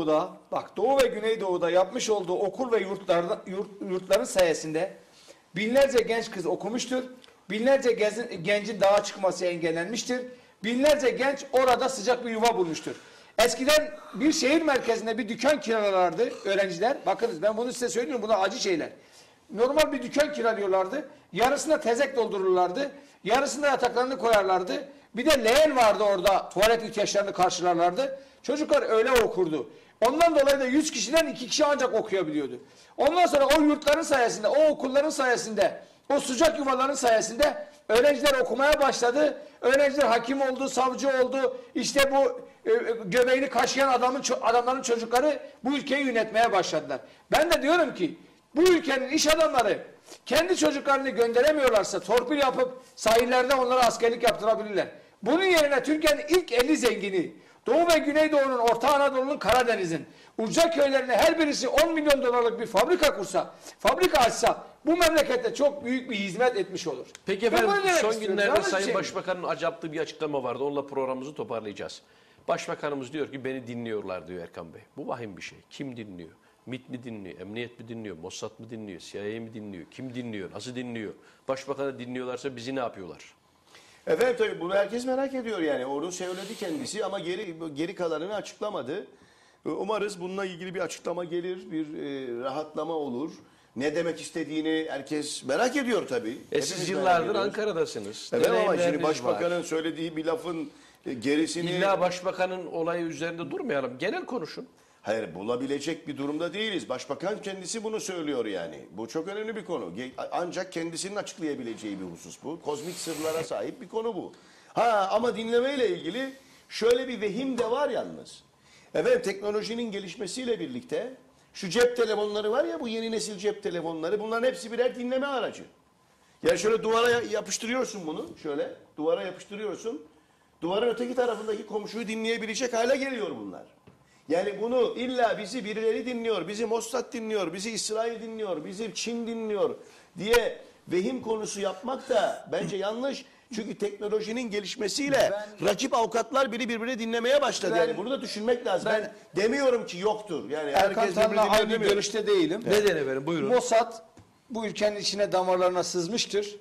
Güneydoğu'da yapmış olduğu okul ve yurtların sayesinde binlerce genç kız okumuştur. Binlerce gencin dağa çıkması engellenmiştir. Binlerce genç orada sıcak bir yuva bulmuştur. Eskiden bir şehir merkezinde bir dükkan kiralarlardı öğrenciler. Bakınız, ben bunu size söylüyorum, bunlar acı şeyler. Normal bir dükkan kiralıyorlardı. Yarısına tezek doldururlardı. Yarısına yataklarını koyarlardı. Bir de leğen vardı orada. Tuvalet ihtiyaçlarını karşılarlardı. Çocuklar öyle okurdu. Ondan dolayı da 100 kişiden 2 kişi ancak okuyabiliyordu. Ondan sonra o yurtların sayesinde, o okulların sayesinde, o sıcak yuvaların sayesinde öğrenciler okumaya başladı. Öğrenciler hakim oldu, savcı oldu. İşte bu göbeğini kaşıyan adamların çocukları bu ülkeyi yönetmeye başladılar. Ben de diyorum ki bu ülkenin iş adamları kendi çocuklarını gönderemiyorlarsa torpil yapıp sahillerde onlara askerlik yaptırabilirler. Bunun yerine Türkiye'nin ilk 50 zengini, Doğu ve Güneydoğu'nun, Orta Anadolu'nun, Karadeniz'in ucra köylerine her birisi 10 milyon dolarlık bir fabrika kursa, fabrika açsa bu memlekette çok büyük bir hizmet etmiş olur. Peki Ben efendim, bunu demek son istiyorum. günlerde Yalnız Sayın şey mi? Başbakan'ın acayip bir açıklama vardı. Onunla programımızı toparlayacağız. Başbakanımız diyor ki beni dinliyorlar diyor Erkan Bey. Bu vahim bir şey. Kim dinliyor? MİT mi dinliyor? Emniyet mi dinliyor? Mossad mı dinliyor? CIA mi dinliyor? Kim dinliyor? Nasıl dinliyor? Başbakanı dinliyorlarsa bizi ne yapıyorlar? Efendim tabii bunu herkes merak ediyor yani. Onu söyledi kendisi ama geri kalanını açıklamadı. Umarız bununla ilgili bir açıklama gelir, bir rahatlama olur. Ne demek istediğini herkes merak ediyor tabii. Siz Hepimiz yıllardır merak ediyoruz. Ankara'dasınız. Evet ama şimdi Deneyimleriniz başbakanın var. söylediği bir lafın gerisini... İlla başbakanın olayı üzerinde durmayalım. Genel konuşun. Hayır, bulabilecek bir durumda değiliz. Başbakan kendisi bunu söylüyor yani. Bu çok önemli bir konu. Ancak kendisinin açıklayabileceği bir husus bu. Kozmik sırlara sahip bir konu bu. Ama dinlemeyle ilgili şöyle bir vehim de var yalnız. Efendim teknolojinin gelişmesiyle birlikte şu cep telefonları var ya, bu yeni nesil cep telefonları, bunların hepsi birer dinleme aracı. Yani şöyle duvara yapıştırıyorsun bunu. Şöyle duvara yapıştırıyorsun. Duvarın öteki tarafındaki komşuyu dinleyebilecek hale geliyor bunlar. Yani bunu illa bizi birileri dinliyor, bizi Mossad dinliyor, bizi İsrail dinliyor, bizi Çin dinliyor diye vehim konusu yapmak da bence yanlış. Çünkü teknolojinin gelişmesiyle rakip avukatlar birbirine dinlemeye başladı. Yani bunu da düşünmek lazım. Ben demiyorum ki yoktur. Yani Erkan herkes Tan'la birbirini aynı dinlemiyor. görüşte değilim. Neden efendim? Buyurun. Mossad bu ülkenin içine, damarlarına sızmıştır.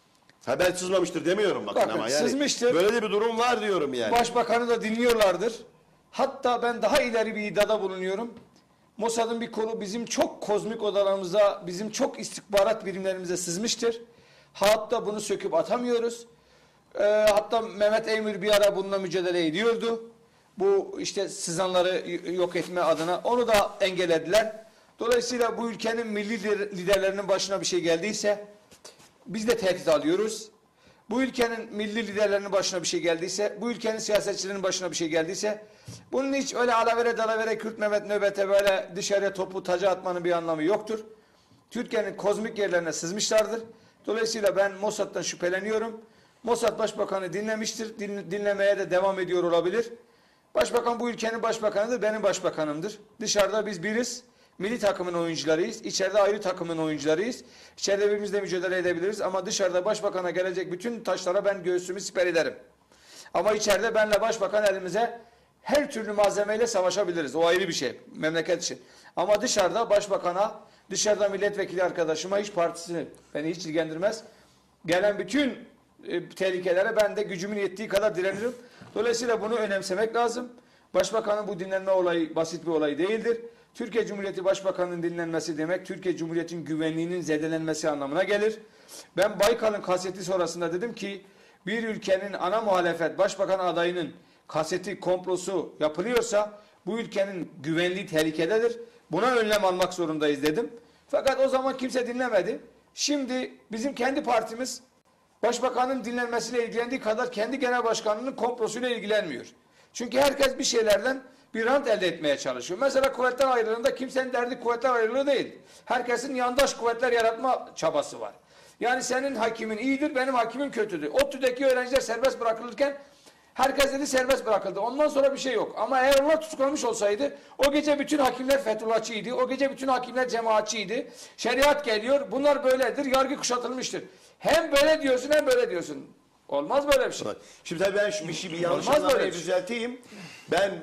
Ben sızmamıştır demiyorum bakın Bakın, ama yani sızmıştır. böyle de bir durum var diyorum yani. Başbakanı da dinliyorlardır. Hatta ben daha ileri bir iddiada bulunuyorum. Mossad'ın bir kolu bizim çok kozmik odalarımıza, bizim çok istihbarat birimlerimize sızmıştır. Hatta bunu söküp atamıyoruz. Hatta Mehmet Eymür bir ara bununla mücadele ediyordu. Bu işte sızanları yok etme adına. Onu da engellediler. Dolayısıyla bu ülkenin milli liderlerinin başına bir şey geldiyse biz de tehdit alıyoruz. Bu ülkenin milli liderlerinin başına bir şey geldiyse, bu ülkenin siyasetçilerinin başına bir şey geldiyse, bunun hiç öyle alavere dalavere Kürt Mehmet nöbete böyle dışarıya topu taca atmanın bir anlamı yoktur. Türkiye'nin kozmik yerlerine sızmışlardır. Dolayısıyla ben Mossad'dan şüpheleniyorum. Mossad Başbakanı dinlemiştir. Dinlemeye de devam ediyor olabilir. Başbakan bu ülkenin başbakanıdır, benim başbakanımdır. Dışarıda biz biriz. Milli takımın oyuncularıyız. İçeride ayrı takımın oyuncularıyız. İçeride birbirimizle mücadele edebiliriz ama dışarıda başbakana gelecek bütün taşlara ben göğsümü siper ederim. Ama içeride benle başbakan elimize her türlü malzemeyle savaşabiliriz. O ayrı bir şey memleket için. Ama dışarıda başbakana, dışarıda milletvekili arkadaşıma, hiç partisini beni hiç ilgilendirmez. Gelen bütün tehlikelere ben de gücümün yettiği kadar direnirim. Dolayısıyla bunu önemsemek lazım. Başbakanın bu dinlenme olayı basit bir olay değildir. Türkiye Cumhuriyeti Başbakanı'nın dinlenmesi demek, Türkiye Cumhuriyeti'nin güvenliğinin zedelenmesi anlamına gelir. Ben Baykal'ın kaseti sonrasında dedim ki, bir ülkenin ana muhalefet başbakan adayının kaseti, komplosu yapılıyorsa, bu ülkenin güvenliği tehlikededir. Buna önlem almak zorundayız dedim. Fakat o zaman kimse dinlemedi. Şimdi bizim kendi partimiz, başbakanın dinlenmesiyle ilgilendiği kadar kendi genel başkanının komplosuyla ilgilenmiyor. Çünkü herkes bir şeylerden bir rant elde etmeye çalışıyor. Mesela kuvvetler ayrılığında kimsenin derdi kuvvetler ayrılığı değil. Herkesin yandaş kuvvetler yaratma çabası var. Yani senin hakimin iyidir, benim hakimim kötüdür. ODTÜ'deki öğrenciler serbest bırakılırken herkes dedi serbest bırakıldı. Ondan sonra bir şey yok. Ama eğer onlar tutuklanmış olsaydı o gece bütün hakimler Fethullahçıydı. O gece bütün hakimler cemaatçiydi. Şeriat geliyor. Bunlar böyledir. Yargı kuşatılmıştır. Hem böyle diyorsun hem böyle diyorsun. Olmaz böyle bir şey. Şimdi tabii ben bir yanlış Olmaz böyle anlamayı bir şey. düzelteyim. Ben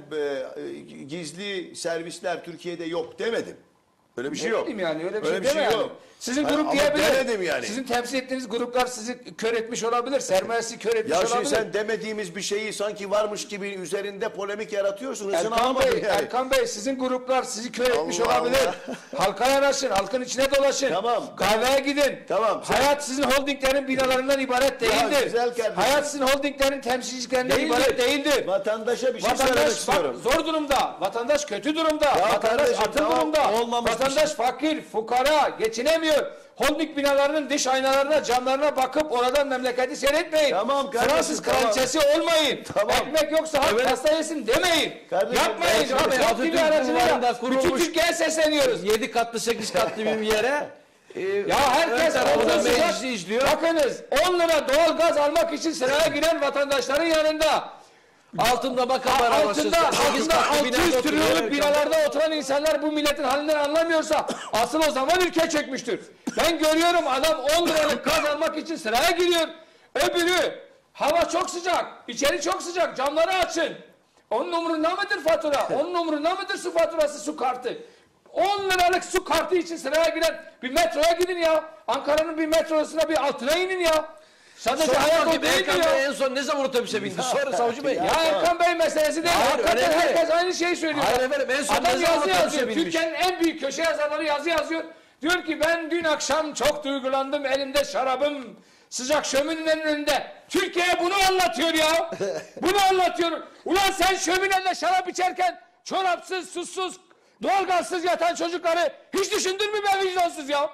gizli servisler Türkiye'de yok demedim. Öyle bir şey yok. Bileyim yani öyle bir Öyle şey bir şey deme yani. yok. Sizin Hayır, grup ama diyebilir. demedim yani. Sizin temsil ettiğiniz gruplar sizi kör etmiş olabilir. Sermayesi kör etmiş Ya olabilir. şimdi sen demediğimiz bir şeyi sanki varmış gibi üzerinde polemik yaratıyorsun. Hızını Erkan almadın Bey, yani. Erkan Bey sizin gruplar sizi kör etmiş Allah olabilir. Halka yanaşın, halkın içine dolaşın. Tamam. Kahveye gidin. Tamam, sen- Hayat sizin holdinglerin binalarından ibaret değildir. güzel kardeşim. Hayat sizin holdinglerin temsilciliklerinden ibaret değildir. Vatandaşa bir şey söylemek Vatandaş istiyorum. zor durumda, vatandaş kötü durumda, vatandaş kardeşim, atıl tamam, durumda, olmamış bir vatandaş fakir, fukara, geçinemiyor. Holding binalarının dış aynalarına, camlarına bakıp oradan memleketi seyretmeyin. Tamam kardeşim, Fransız tamam. kraliçesi olmayın. Tamam. Ekmek yoksa halk Evet. pasta yesin demeyin. Kardeşim, Yapmayın. Erkan Bey, Çok Atatürk gibi aracılığıyla Bulvarı'nda bütün kurulmuş- Türkiye'ye sesleniyoruz. 7 katlı 8 katlı bir yere Ya herkes orada orada meclisi izliyor. Bakınız 10 lira doğal gaz almak için sıraya giren vatandaşların yanında Altında makam arabası. altında 600 trilyonluk binalarda oturan insanlar bu milletin halinden anlamıyorsa asıl o zaman ülke çökmüştür. Ben görüyorum adam 10 liralık gaz almak için sıraya giriyor. Öbürü hava çok sıcak, içeri çok sıcak, camları açın. Onun umurunda mıdır fatura? Onun umurunda mıdır su faturası, su kartı? 10 liralık su kartı için sıraya giren bir metroya gidin ya. Ankara'nın bir metrosuna bir altına inin ya. Sadece hayat o değil mi Erkan ya? Bey en son ne zaman otobüse bindi? Sonra Savcı Bey. Ya Erkan Bey meselesi değil. Hayır, Hakikaten önemli. herkes aynı şeyi söylüyor. Hayır efendim, en son Adam ne zaman yazı otobüse yazıyor. binmiş? Türkiye'nin en büyük köşe yazarları yazı yazıyor. Diyor ki ben dün akşam çok duygulandım. Elimde şarabım sıcak şöminenin önünde. Türkiye bunu anlatıyor ya. Bunu anlatıyor. Ulan sen şöminede şarap içerken çorapsız, susuz, doğalgazsız yatan çocukları hiç düşündün mü be vicdansız ya?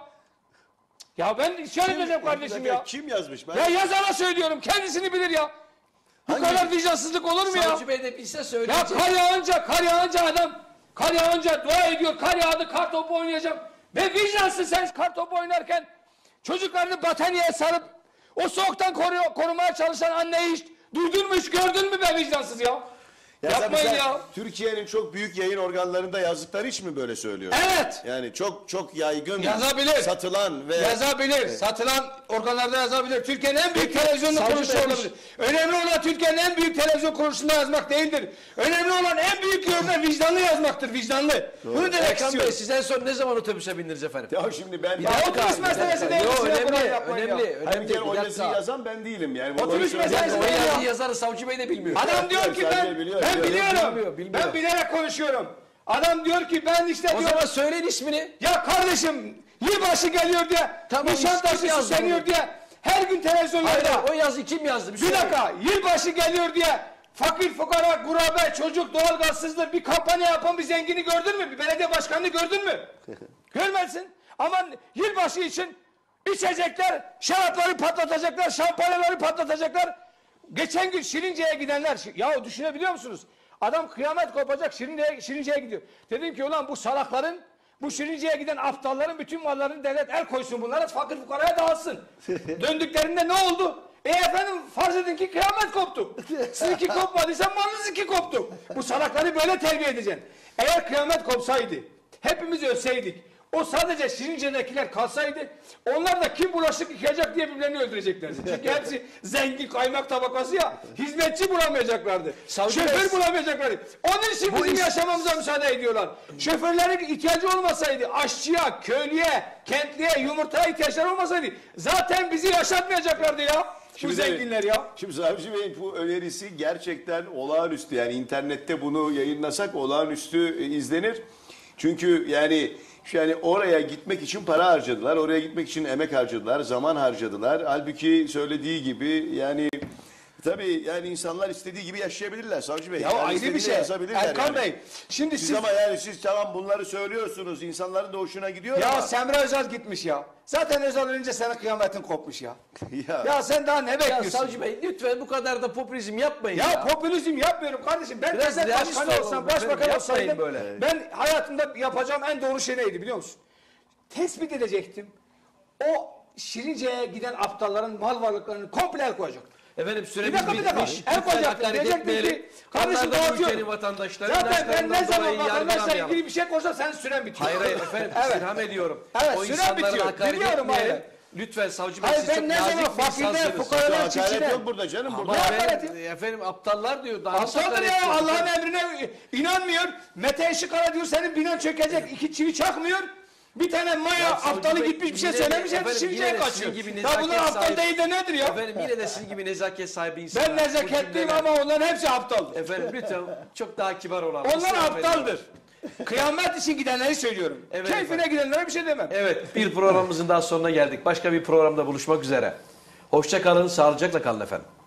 Ya ben şöyle diyeceğim kardeşim ya. Kim yazmış? Ben Ya yazana söylüyorum. Kendisini bilir ya. Bu kadar vicdansızlık olur mu ya? Savcı Bey de bilse Ya söyleyecek. kar yağınca adam, kar yağınca dua ediyor, kar yağdı, kar topu oynayacağım. Ve vicdansız sen kar topu oynarken çocuklarını bataniyeye sarıp o soğuktan korumaya çalışan anneyi hiç duydun mu, hiç gördün mü be vicdansız ya? Yapmayın tabii sen ya. Türkiye'nin çok büyük yayın organlarında yazdıkları hiç mi böyle söylüyor? Evet. Yani çok yaygın Yazabilir. satılan ve Yazabilir. Satılan organlarda yazabilir. Türkiye'nin en büyük televizyonlu Savcı kuruluşu Bey, olabilir. Önemli olan Türkiye'nin en büyük televizyon kuruluşunda yazmak değildir. Önemli olan en büyük yönde vicdanlı yazmaktır. Vicdanlı. Bunu demek Erkan Bey istiyorum. siz en son ne zaman otobüse bindiniz efendim? ya şimdi ben Ya otobüs meselesi değil. Yok Size önemli, bırak yapmayın ya. önemli. Hani bir kere o Bir yazıyı dakika. yazan ben değilim yani. Otobüs Bunları meselesi söyleyeceğim. O değil ya. yazıyı yazarı Savcı Bey de bilmiyor. Adam diyor ki Sadece biliyor, ben biliyor. biliyorum. Bilmiyor. Ben bilerek konuşuyorum. Adam diyor ki ben işte O diyor. zaman söyleyin ismini. Ya kardeşim yılbaşı geliyor diye. Tamam, Nişantaşı kim yazdı süsleniyor bunu? diye. Her gün televizyonlarda. Hayır, o yazıyı kim yazdı? Bir söyleyin. dakika, yılbaşı geliyor diye fakir fukara, gurabe, çocuk, doğalgazsızdır bir kampanya yapan bir zengini gördün mü? Bir belediye başkanını gördün mü? Görmezsin. Ama yılbaşı için içecekler, şarapları patlatacaklar, şampanyaları patlatacaklar. Geçen gün Şirince'ye gidenler, ya düşünebiliyor musunuz? Adam kıyamet kopacak Şirince'ye gidiyor. Dedim ki ulan bu salakların, bu Şirince'ye giden aptalların bütün mallarını devlet el koysun bunlara, fakir fukaraya dağıtsın. Döndüklerinde ne oldu? Efendim farz edin ki kıyamet koptu. Sizinki kopmadıysa malınızınki koptu. Bu salakları böyle terbiye edeceksin. Eğer kıyamet kopsaydı, hepimiz ölseydik, o sadece Şirince'dekiler kalsaydı, onlar da kim bulaşık yıkayacak diye birbirlerini öldüreceklerdi. Çünkü hepsi zengin kaymak tabakası ya, hizmetçi bulamayacaklardı. Şoför bulamayacaklardı. Onun için bizim yaşamamıza müsaade ediyorlar. Şoförlerin ihtiyacı olmasaydı, aşçıya, köylüye, kentliye, yumurtaya ihtiyaçları olmasaydı, zaten bizi yaşatmayacaklardı ya. Bu zenginler ya. Şimdi Savcı Bey'in bu önerisi gerçekten olağanüstü. Yani internette bunu yayınlasak olağanüstü izlenir. Çünkü yani oraya gitmek için para harcadılar. Oraya gitmek için emek harcadılar. Zaman harcadılar. Halbuki söylediği gibi yani tabii yani insanlar istediği gibi yaşayabilirler Savcı Bey. Ya Yani ayrı bir istediğini şey. yazabilirler Erkan yani. Bey, şimdi Siz siz... ama yani siz tamam bunları söylüyorsunuz. İnsanların da hoşuna gidiyor Ya ama. Semra Özal gitmiş ya. Zaten Özal önce senin kıyametin kopmuş ya. Ya. Ya sen daha ne Ya bekliyorsun? Savcı Bey lütfen bu kadar da popülizm yapmayın ya. Ya popülizm yapmıyorum kardeşim. Ben Biraz devlet realist başkanı olun olsam, efendim, başbakan yapmayın olsaydım böyle. ben hayatımda yapacağım en doğru şey neydi biliyor musun? Tespit edecektim. O Şirince'ye giden aptalların mal varlıklarını komple el koyacak. Efendim Bir süremiz dakika, bir dakika. bitmiş. El Lütfen koyacaktım. hakaret Diyecektim etmeyelim. ki, kardeşim Onlar da bu dağıtıyorum. ülkenin vatandaşları. Zaten ben ne zaman dolayı vatandaşla yargılamayalım. ilgili bir şey konuşsam senin süren bitiyor. Hayır efendim Evet. istirham ediyorum. Evet, O süren insanlara bitiyor. hakaret Biliyorum, etmeyelim. hayır. Lütfen savcı bey Hayır, siz ben çok ne zaman nazik bir fakirde, insansınız. fukaralar Hakaret çiftçiler. yok burada canım. Ama Burada efendim aptallar diyor. Daha nasıl Aptaldır hakaret ya, ediyor? Allah'ın emrine inanmıyor. Mete Işıkara diyor senin binan çökecek. 2 çivi çakmıyor. Bir tane maya Ya savcı aptalı bey, gitmiş bir şey yine de- söylemiş. Hepsi efendim, Şirince'ye yine de kaçıyor. sizin gibi Ya bunlar nezaket aptal sahibi- değil de nedir ya? Efendim yine de sizin gibi nezaket sahibi insanlar. Ben nezaketliyim ama onların hepsi aptaldır. Efendim lütfen çok daha kibar olalım. Onlar İstirham ediyorum. aptaldır. Kıyamet için gidenleri söylüyorum. Evet Keyfine efendim. gidenlere bir şey demem. Evet bir programımızın daha sonuna geldik. Başka bir programda buluşmak üzere. Hoşça kalın, sağlıcakla kalın efendim.